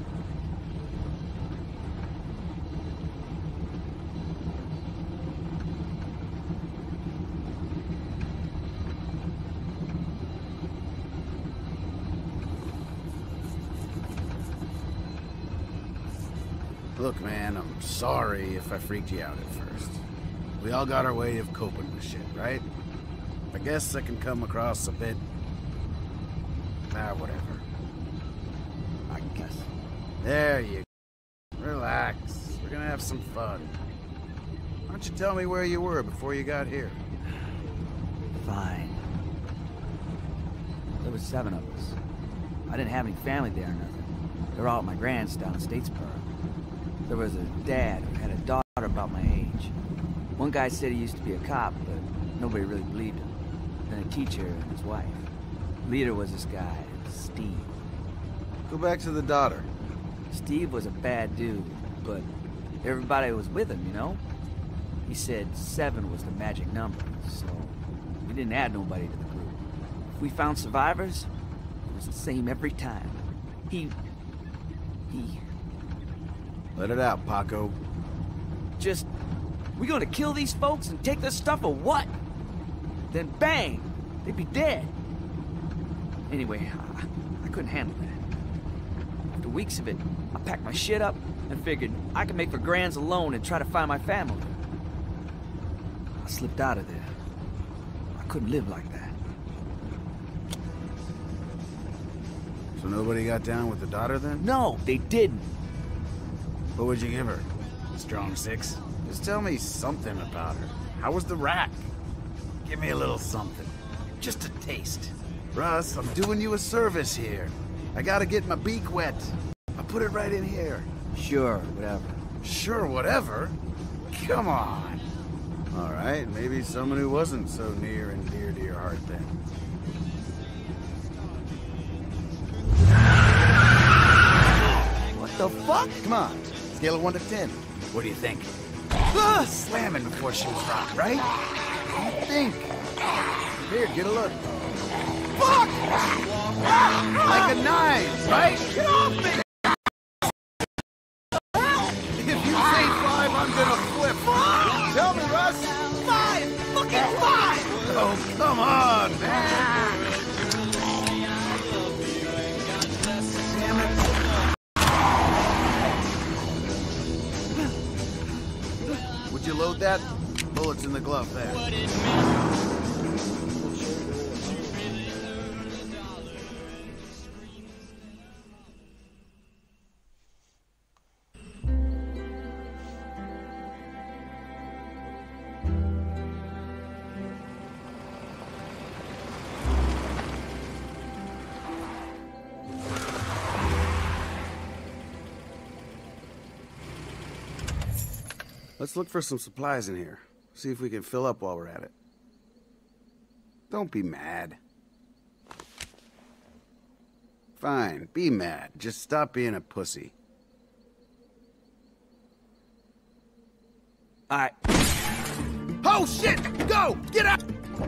Look, man, I'm sorry if I freaked you out at first. We all got our way of coping with shit, right? I guess I can come across a bit... whatever. I guess. There you go. Relax. We're gonna have some fun. Why don't you tell me where you were before you got here? Fine. There was 7 of us. I didn't have any family there or nothing. They were all at my grand's down in Statesboro. There was a dad who had a daughter about my age. One guy said he used to be a cop, but nobody really believed him. Then a teacher and his wife. Leader was this guy, Steve. Go back to the daughter. Steve was a bad dude, but everybody was with him, you know? He said 7 was the magic number, so we didn't add nobody to the group. If we found survivors, it was the same every time. He... Let it out, Paco. Just... we gonna kill these folks and take their stuff or what? Then bang! They'd be dead. Anyway, I couldn't handle that. After weeks of it, I packed my shit up and figured I could make for Grands alone and try to find my family. I slipped out of there. I couldn't live like that. So nobody got down with the daughter then? No, they didn't. What would you give her? A strong 6? Just tell me something about her. How was the rack? Give me a little something. Just a taste. Russ, I'm doing you a service here. I gotta get my beak wet. I'll put it right in here. Sure, whatever. Sure, whatever? Come on. All right, maybe someone who wasn't so near and dear to your heart then. What the fuck? Come on, scale of 1 to 10. What do you think? Slamming before she was rocked, right? What do you think? Here, get a look. Fuck! Like a 9, right? Get off me! If you say 5, I'm gonna flip. Tell me, Russ. 5! Fucking 5! Oh, come on, man! Would you load that? Bullets in the glove there. Let's look for some supplies in here. See if we can fill up while we're at it. Don't be mad. Fine, be mad. Just stop being a pussy. Alright. Oh shit! Go! Get out!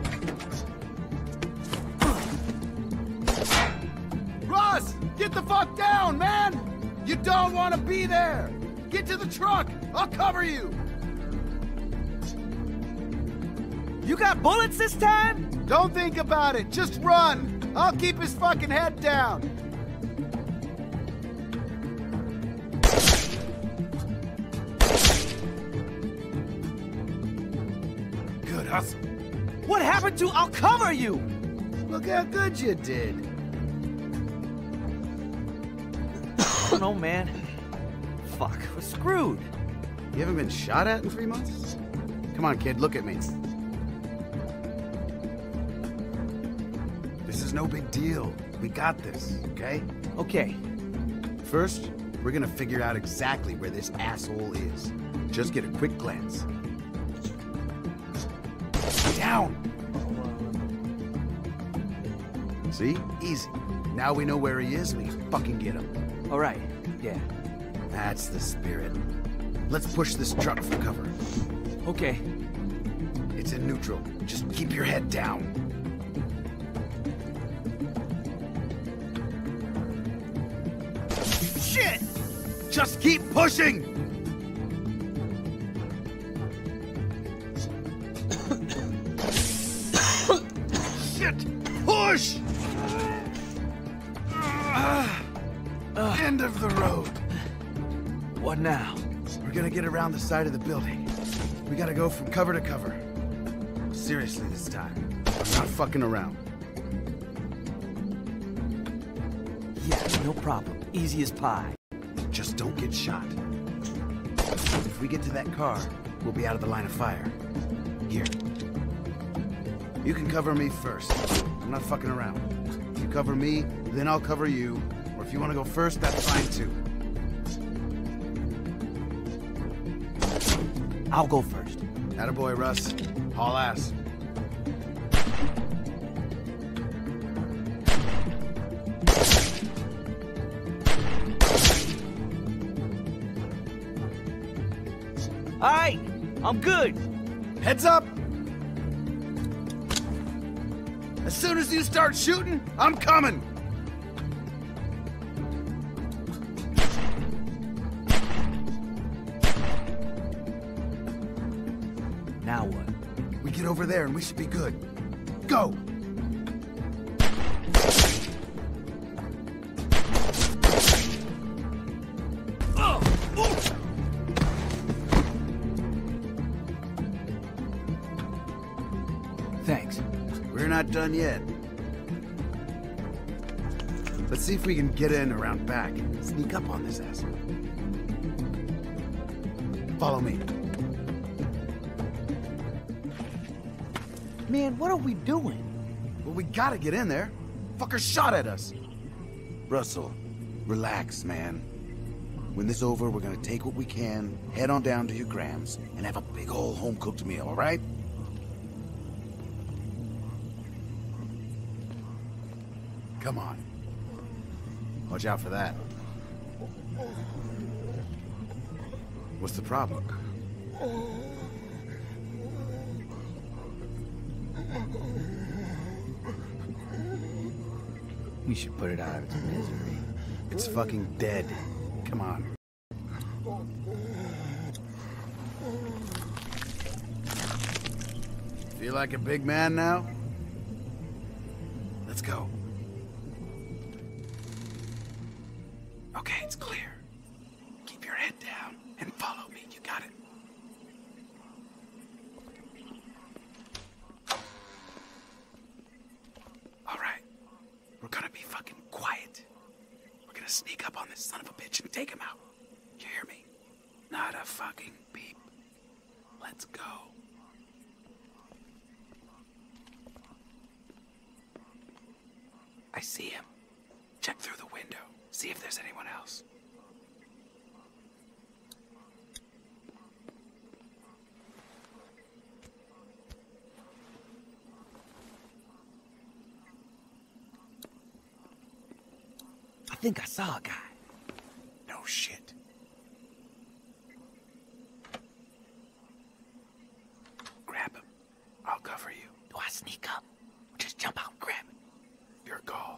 Ross! Get the fuck down, man! You don't want to be there! Get to the truck! I'll cover you! You got bullets this time? Don't think about it. Just run. I'll keep his fucking head down. Good hustle. What happened to I'll cover you? Look how good you did. I don't know, man. Fuck, we're screwed. You haven't been shot at in 3 months? Come on, kid, look at me. This is no big deal. We got this, okay? Okay. First, we're gonna figure out exactly where this asshole is. Just get a quick glance. Down! See? Easy. Now we know where he is, we can fucking get him. All right, yeah. That's the spirit. Let's push this truck for cover. Okay. It's in neutral. Just keep your head down. Shit! Just keep pushing! Shit! Push! End of the road. What now? We're gonna get around the side of the building. We gotta go from cover to cover. Seriously this time. I'm not fucking around. Yeah, no problem. Easy as pie. Just don't get shot. If we get to that car, we'll be out of the line of fire. Here. You can cover me first. I'm not fucking around. You cover me, then I'll cover you. Or if you want to go first, that's fine too. I'll go first. Attaboy, Russ. Haul ass. All right, I'm good. Heads up! As soon as you start shooting, I'm coming! Now what? We get over there and we should be good. Go! not done yet. Let's see if we can get in around back and sneak up on this asshole. Follow me. Man, what are we doing? Well, we gotta get in there. Fucker shot at us. Russell, relax, man. When this is over, we're gonna take what we can, head on down to your Grams, and have a big ol' home-cooked meal, all right? Come on. Watch out for that. What's the problem? We should put it out of its misery. It's fucking dead. Come on. Feel like a big man now? Let's go. Okay, it's clear. Keep your head down and follow me. You got it. All right. We're gonna be fucking quiet. We're gonna sneak up on this son of a bitch and take him out. You hear me? Not a fucking beep. Let's go. I see him. Check through the window. See if there's anyone else. I think I saw a guy. No shit. Grab him. I'll cover you. Do I sneak up? Or just jump out and grab him? Your call.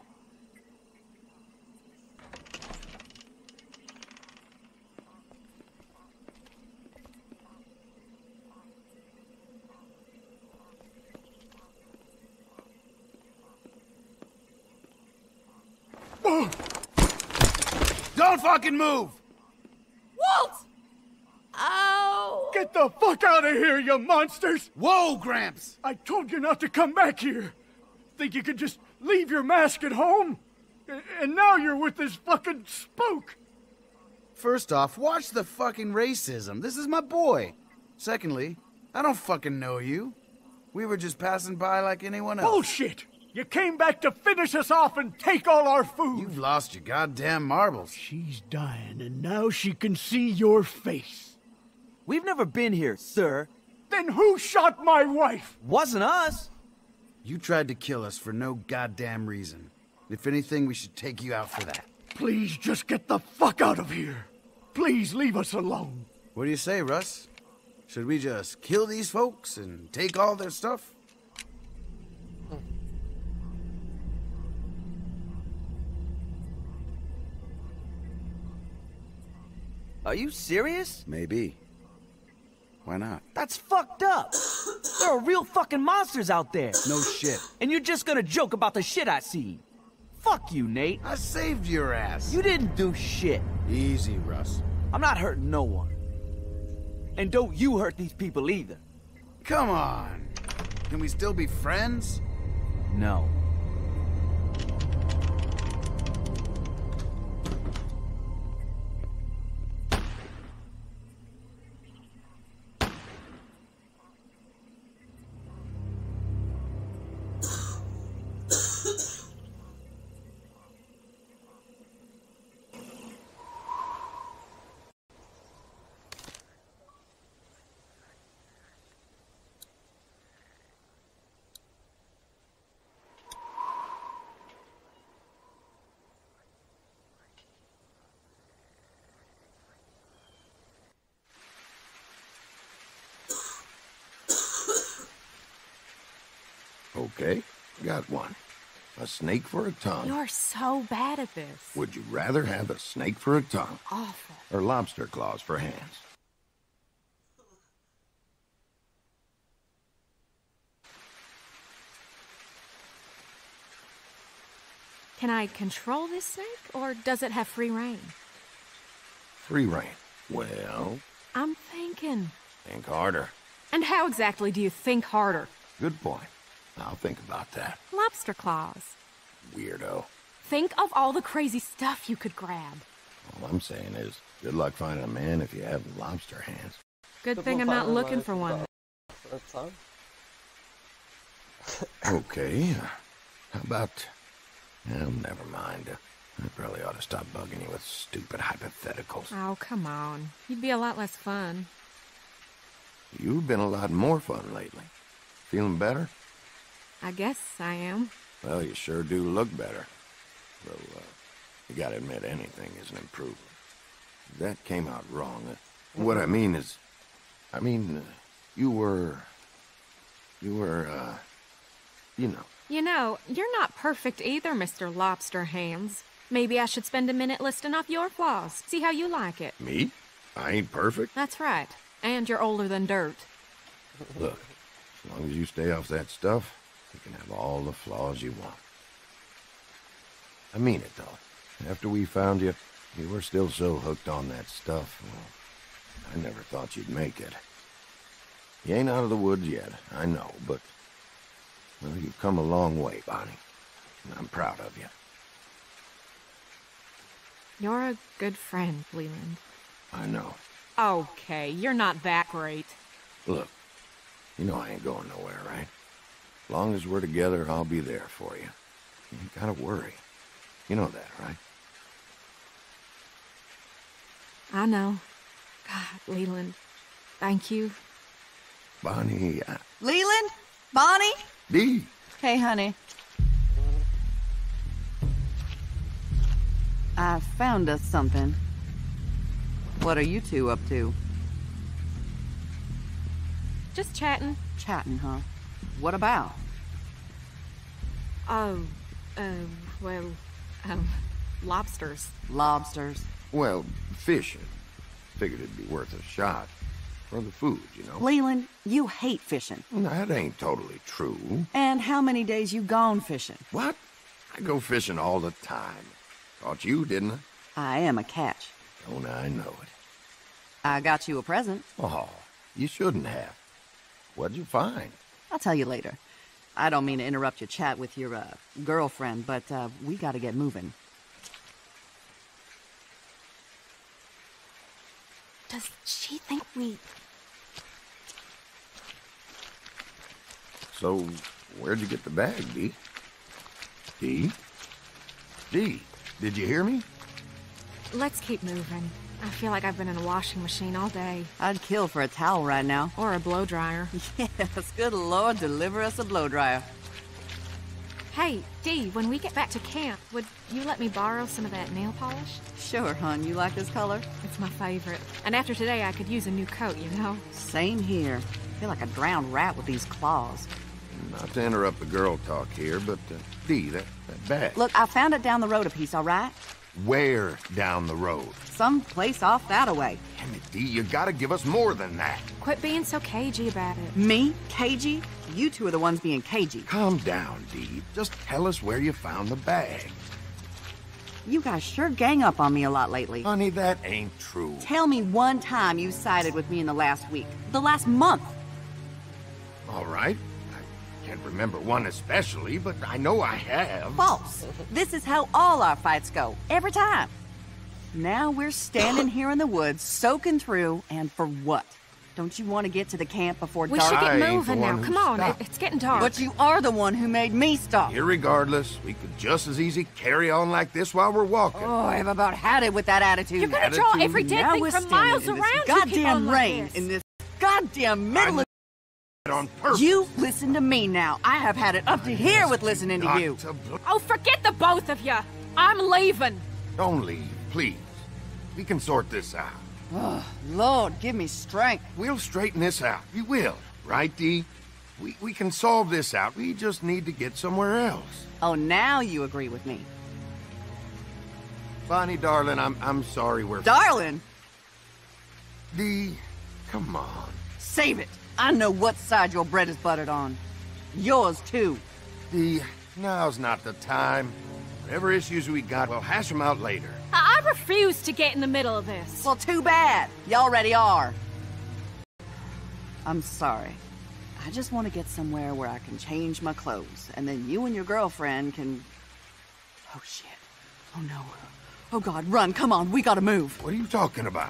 Don't fucking move! Walt! Oh! Get the fuck out of here, you monsters! Whoa, Gramps! I told you not to come back here. Think you could just leave your mask at home? And now you're with this fucking spook! First off, watch the fucking racism. This is my boy. Secondly, I don't fucking know you. We were just passing by like anyone else. Bullshit! You came back to finish us off and take all our food! You've lost your goddamn marbles. She's dying, and now she can see your face. We've never been here, sir. Then who shot my wife? Wasn't us. You tried to kill us for no goddamn reason. If anything, we should take you out for that. Please just get the fuck out of here. Please leave us alone. What do you say, Russ? Should we just kill these folks and take all their stuff? Are you serious? Maybe. Why not? That's fucked up. There are real fucking monsters out there. No shit. And you're just gonna joke about the shit I seen. Fuck you, Nate. I saved your ass. You didn't do shit. Easy, Russ. I'm not hurting no one. And don't you hurt these people either. Come on. Can we still be friends? No. Okay, got one. A snake for a tongue. You're so bad at this. Would you rather have a snake for a tongue? Awful. Or lobster claws for hands? Can I control this snake, or does it have free reign? Free reign. Well, I'm thinking. think harder. And how exactly do you think harder? Good point. I'll think about that. Lobster claws. Weirdo. Think of all the crazy stuff you could grab. All I'm saying is, good luck finding a man if you have lobster hands. Good thing I'm not looking for one. Okay. How about... Oh, never mind. I probably ought to stop bugging you with stupid hypotheticals. Oh, come on. You'd be a lot less fun. You've been a lot more fun lately. Feeling better? I guess I am. Well, you sure do look better. Though, you gotta admit anything is an improvement. That came out wrong. What I mean is... you were... you know. You know, you're not perfect either, Mr. Lobster Hands. Maybe I should spend a minute listing off your flaws. See how you like it. Me? I ain't perfect? That's right. And you're older than dirt. Look, as long as you stay off that stuff, you can have all the flaws you want. I mean it, though. After we found you, you were still so hooked on that stuff. Well, I never thought you'd make it. You ain't out of the woods yet, I know, but... well, you've come a long way, Bonnie. And I'm proud of you. You're a good friend, Leland. I know. Okay, you're not that great. Look, you know I ain't going nowhere, right? As long as we're together, I'll be there for you. You ain't gotta worry. You know that, right? I know. God, Leland, thank you. Bonnie, Leland? Bonnie? Dee. Hey, honey. I found us something. What are you two up to? Just chatting. Chatting, huh? What about? Oh, lobsters. Lobsters? Well, fishing. Figured it'd be worth a shot. For the food, you know. Leland, you hate fishing. That ain't totally true. And how many days you gone fishing? What? I go fishing all the time. Caught you, didn't I? I am a catch. Don't I know it? I got you a present. Oh, you shouldn't have. What'd you find? I'll tell you later. I don't mean to interrupt your chat with your, girlfriend, but, we gotta get moving. Does she think we... So, where'd you get the bag, Dee? Dee? Dee, did you hear me? Let's keep moving. I feel like I've been in a washing machine all day. I'd kill for a towel right now. Or a blow dryer. Yes, good Lord, deliver us a blow dryer. Hey, Dee, when we get back to camp, would you let me borrow some of that nail polish? Sure, hon. You like this color? It's my favorite. And after today, I could use a new coat, you know? Same here. I feel like a drowned rat with these claws. Not to interrupt the girl talk here, but, Dee, that bag. Look, I found it down the road a piece, all right? Where down the road? Some place off that-a-way. Damn it, Dee, you gotta give us more than that. Quit being so cagey about it. Me? Cagey? You two are the ones being cagey. Calm down, Dee. Just tell us where you found the bag. You guys sure gang up on me a lot lately. Honey, that ain't true. Tell me one time you sided with me in the last week. The last month. All right. I can't remember one especially, but I know I have. False. This is how all our fights go. Every time. Now we're standing here in the woods, soaking through, and for what? Don't you want to get to the camp before dark? We should get moving now. Come on, it's getting dark. But you are the one who made me stop. Irregardless, we could just as easy carry on like this while we're walking. Oh, I've about had it with that attitude. You're gonna draw every dead thing from miles around. Goddamn rain in this goddamn middle of... On purpose. You listen to me now. I have had it up to here with listening to you. Oh, forget the both of you. I'm leaving. Don't leave, please. We can sort this out. Oh, Lord, give me strength. We'll straighten this out. We will. Right, Dee? We can solve this out. We just need to get somewhere else. Oh, now you agree with me. Bonnie, darling, I'm sorry we're... Darling? Dee, come on. Save it. I know what side your bread is buttered on. Yours, too. Dee, now's not the time. Whatever issues we got, we'll hash them out later. I refuse to get in the middle of this. Well, too bad. You already are. I'm sorry. I just want to get somewhere where I can change my clothes, and then you and your girlfriend can... Oh, shit. Oh, no. Oh, God, run. Come on. We gotta move. What are you talking about?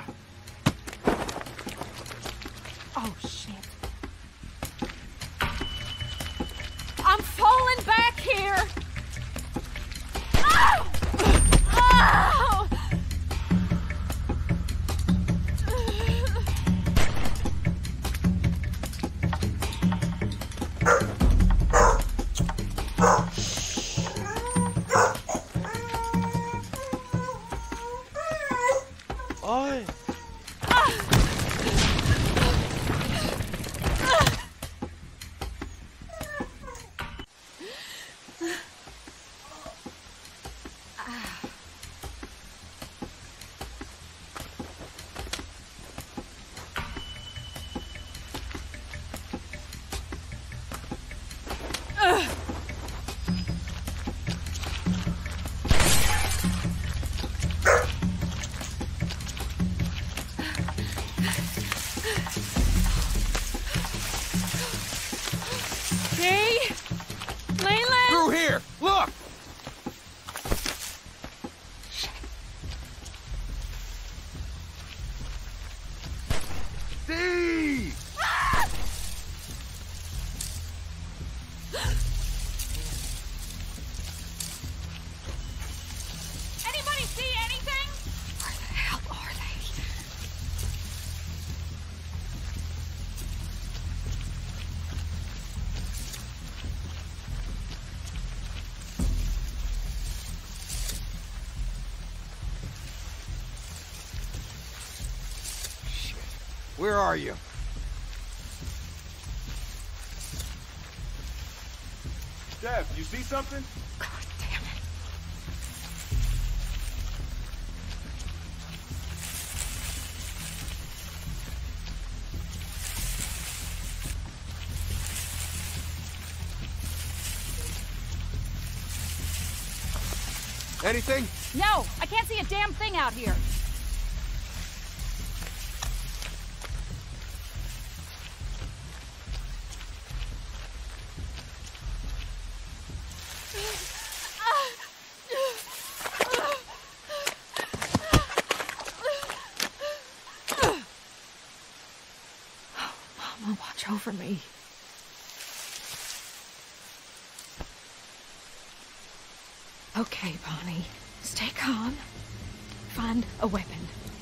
Oh, shit. I'm falling back here! Ow! Ow! Oi! Through here! Look! Steve! Anybody see anything? Where the hell are they? Where are you? Steph, you see something? God damn it. Anything? No, I can't see a damn thing out here. Mama, watch over me. Okay, Bonnie. Stay calm. Find a weapon.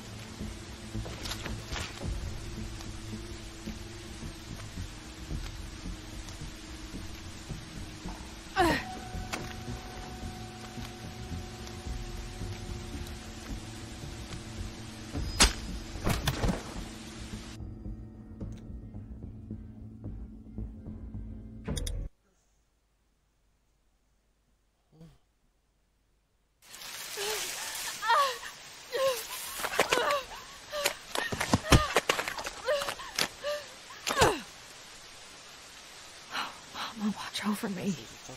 Mama, watch over me.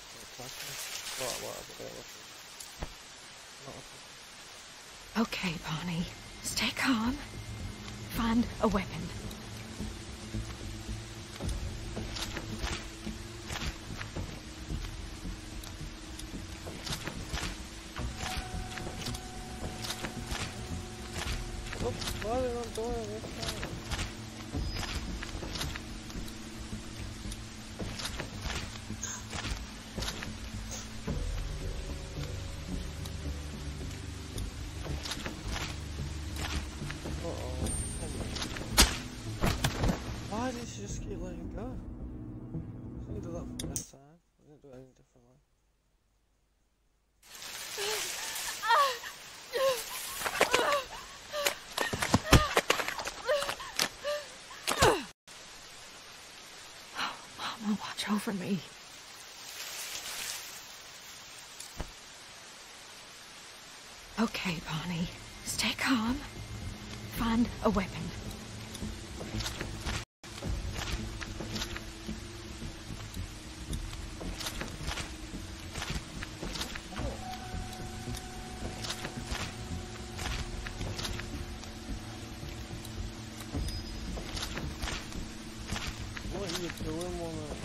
Okay, Bonnie. Stay calm. Find a weapon. Why are they not doing it this time? Why did she just keep letting go? She didn't do that first time. I didn't do it any differently. Mama, watch over me. Okay, Bonnie. Stay calm. Find a weapon. What are you doing? doing one of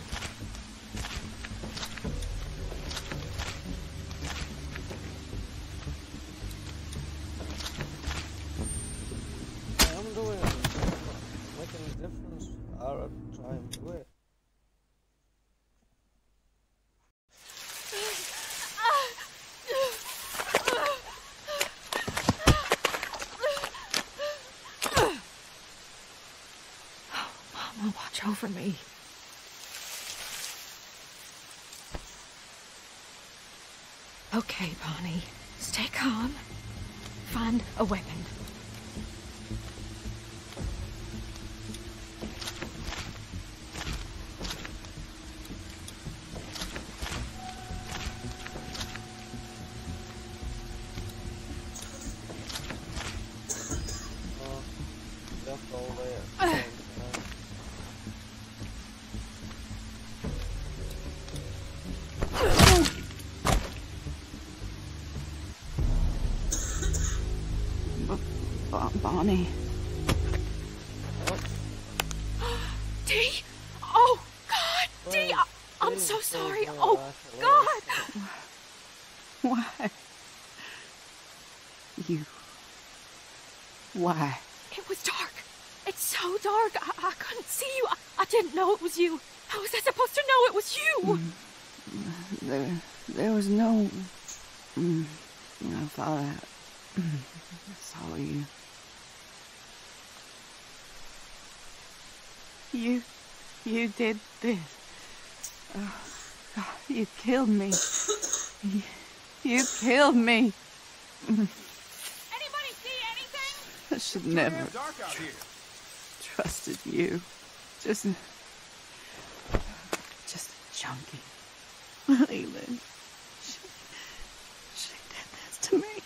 I'm doing it. Making a difference. I'll try and do it. Mama, watch over me. Okay, Bonnie. Stay calm. Find a weapon. That's all there. Bonnie. Dee! Oh, God! Dee! I'm so sorry. Oh, God! Why? Why? It was dark. It's so dark. I couldn't see you. I didn't know it was you. How was I supposed to know it was you? There was no... I thought I saw you. You did this. Oh, God, you killed me. You killed me. Anybody see anything? I should never trusted you. Just a junkie. Leland. She did this to me.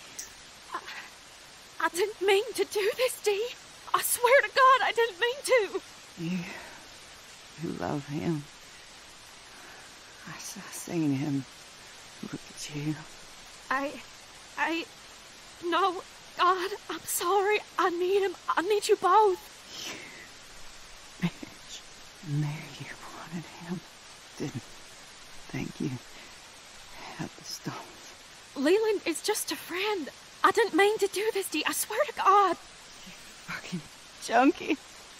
I didn't mean to do this, Dee. I swear to God, I didn't mean to. You love him. I seen him. Look at you. No, God, I'm sorry. I need him. I need you both. Bitch. There you wanted him. Didn't think you had the stones. Leland is just a friend. I didn't mean to do this, Dee. I swear to God. You fucking junkie.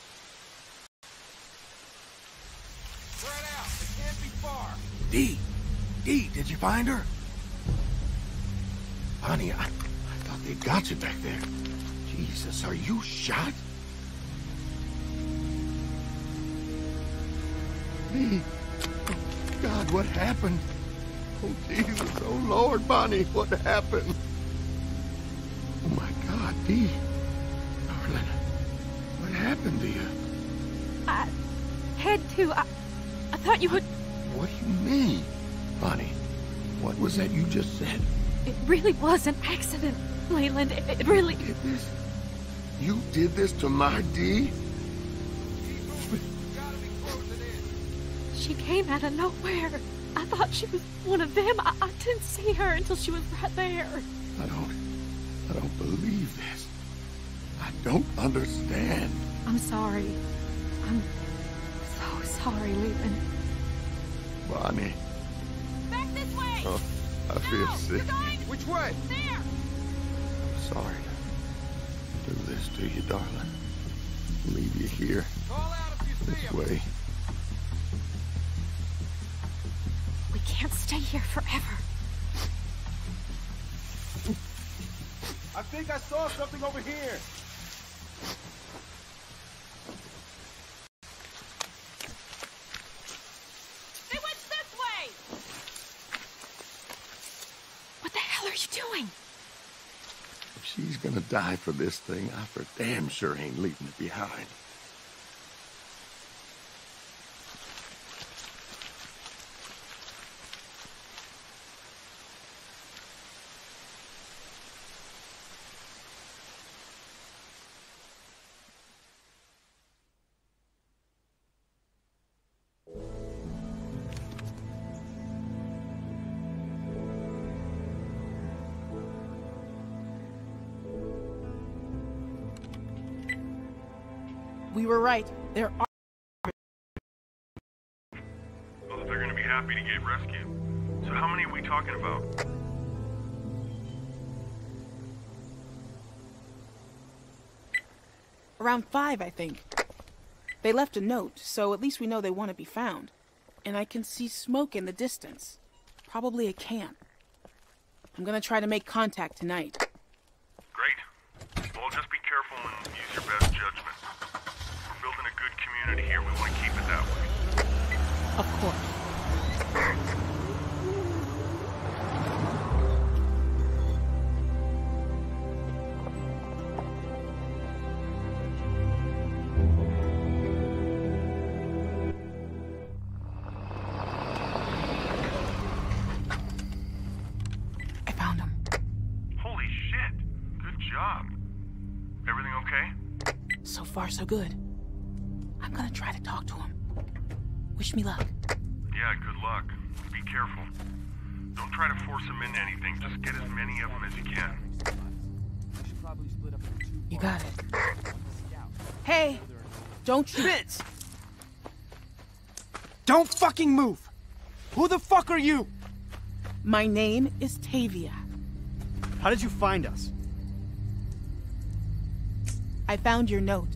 Spread out. It can't be far. Dee, did you find her? Honey, I thought they got you back there. Jesus, are you shot? Dee, oh, God, what happened? Oh, Jesus, oh, Lord, Bonnie, what happened? Oh, my God, Dee. Darling, what happened to you? I had to. I thought you would... What do you mean? Bonnie, what was that you just said? It really was an accident, Leland. It really... You did this? You did this to my Dee? She came out of nowhere. I thought she was one of them. I didn't see her until she was right there. I don't believe this. I don't understand. I'm sorry. I'm so sorry, Leland. Bonnie. Back this way! Oh, I feel sick. Which way? There! I'm sorry to do this to you, darling. Leave you here. Call out if you see This him. way. We can't stay here forever. I think I saw something over here. They went this way! What the hell are you doing? If she's gonna die for this thing, I for damn sure ain't leaving it behind. We were right. There are happy to get rescued. So how many are we talking about? Around 5, I think. They left a note, so at least we know they want to be found. And I can see smoke in the distance. Probably a camp. I'm gonna try to make contact tonight. Great. Well, just be careful and use your best judgment. We're building a good community here. We want to keep it that way. Of course. So far, so good. I'm gonna try to talk to him. Wish me luck. Yeah, good luck. Be careful. Don't try to force him into anything. Just get as many of them as you can. You got it. Hey! Don't shoot. Vince! Don't fucking move! Who the fuck are you? My name is Tavia. How did you find us? I found your note.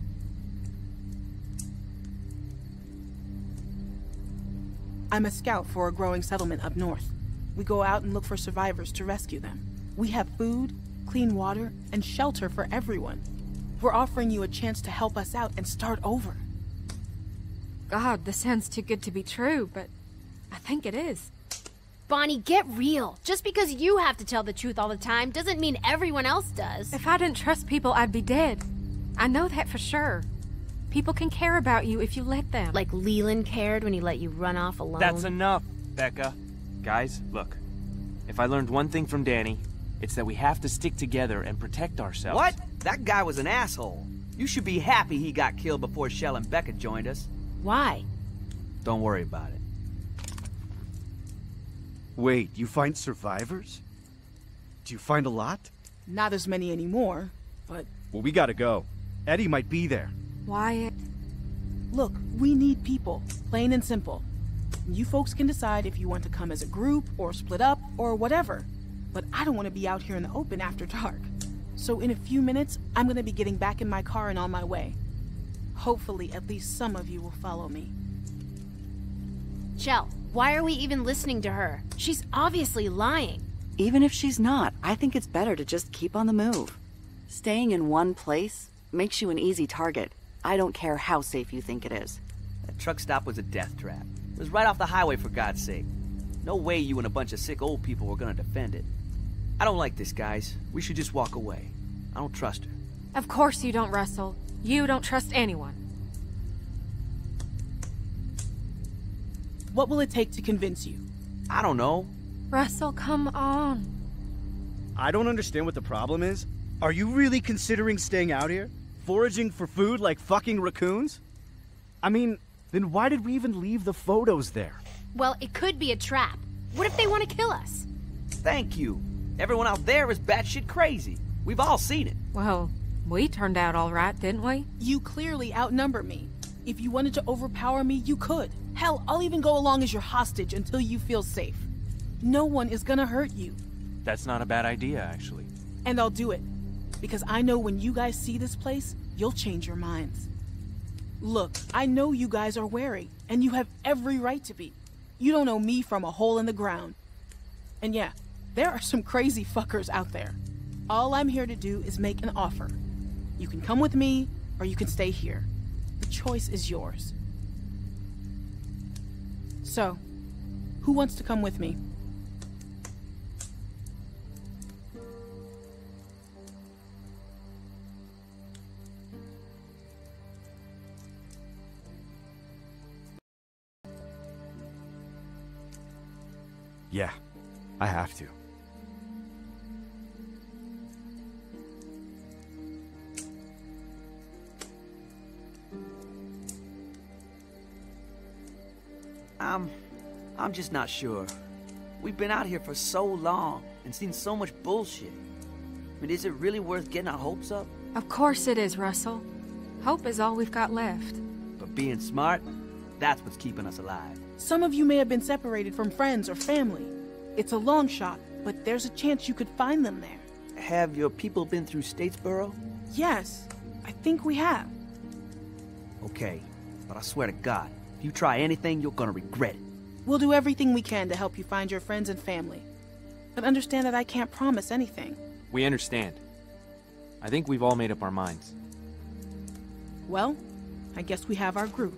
I'm a scout for a growing settlement up north. We go out and look for survivors to rescue them. We have food, clean water, and shelter for everyone. We're offering you a chance to help us out and start over. God, this sounds too good to be true, but I think it is. Bonnie, get real. Just because you have to tell the truth all the time doesn't mean everyone else does. If I didn't trust people, I'd be dead. I know that for sure. People can care about you if you let them. Like Leland cared when he let you run off alone. That's enough, Becca. Guys, look. If I learned one thing from Danny, it's that we have to stick together and protect ourselves. What? That guy was an asshole. You should be happy he got killed before Shell and Becca joined us. Why? Don't worry about it. Wait, you find survivors? Do you find a lot? Not as many anymore, but... Well, we gotta go. Eddie might be there. Wyatt. Look, we need people, plain and simple. You folks can decide if you want to come as a group, or split up, or whatever. But I don't want to be out here in the open after dark. So in a few minutes, I'm gonna be getting back in my car and on my way. Hopefully, at least some of you will follow me. Shell, why are we even listening to her? She's obviously lying. Even if she's not, I think it's better to just keep on the move. Staying in one place makes you an easy target. I don't care how safe you think it is. That truck stop was a death trap. It was right off the highway, for God's sake. No way you and a bunch of sick old people were gonna defend it. I don't like this, guys. We should just walk away. I don't trust her. Of course you don't, Russell. You don't trust anyone. What will it take to convince you? I don't know. Russell, come on. I don't understand what the problem is. Are you really considering staying out here? Foraging for food like fucking raccoons? I mean, then why did we even leave the photos there? Well, it could be a trap. What if they want to kill us? Thank you. Everyone out there is batshit crazy. We've all seen it. Well, we turned out all right, didn't we? You clearly outnumber me. If you wanted to overpower me, you could. Hell, I'll even go along as your hostage until you feel safe. No one is gonna hurt you. That's not a bad idea, actually. And I'll do it. Because I know when you guys see this place, you'll change your minds. Look, I know you guys are wary, and you have every right to be. You don't know me from a hole in the ground. And yeah, there are some crazy fuckers out there. All I'm here to do is make an offer. You can come with me, or you can stay here. The choice is yours. So, who wants to come with me? Yeah, I have to. I'm just not sure. We've been out here for so long and seen so much bullshit. I mean, is it really worth getting our hopes up? Of course it is, Russell. Hope is all we've got left. But being smart, that's what's keeping us alive. Some of you may have been separated from friends or family. It's a long shot, but there's a chance you could find them there. Have your people been through Statesboro? Yes, I think we have. Okay, but I swear to God, if you try anything, you're gonna regret it. We'll do everything we can to help you find your friends and family. But understand that I can't promise anything. We understand. I think we've all made up our minds. Well, I guess we have our group.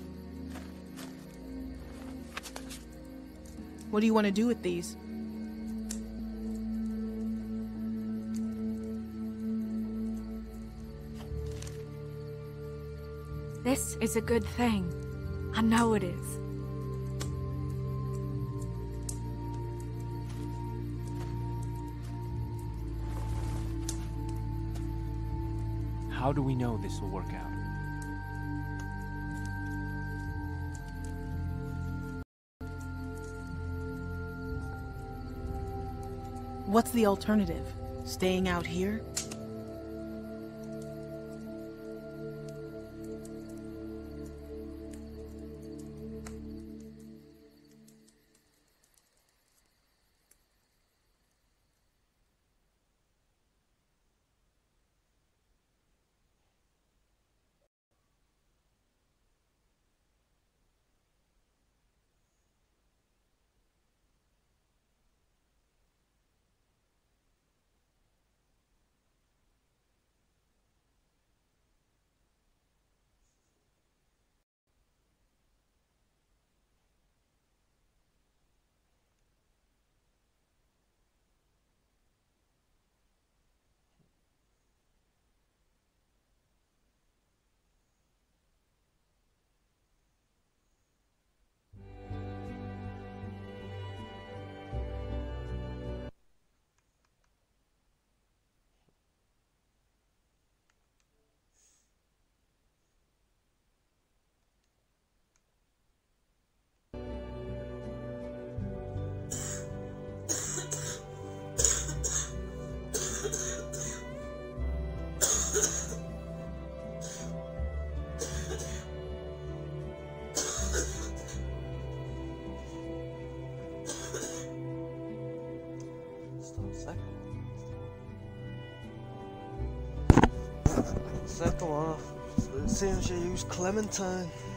What do you want to do with these? This is a good thing. I know it is. How do we know this will work out? What's the alternative? Staying out here? Second one, it seems you use Clementine.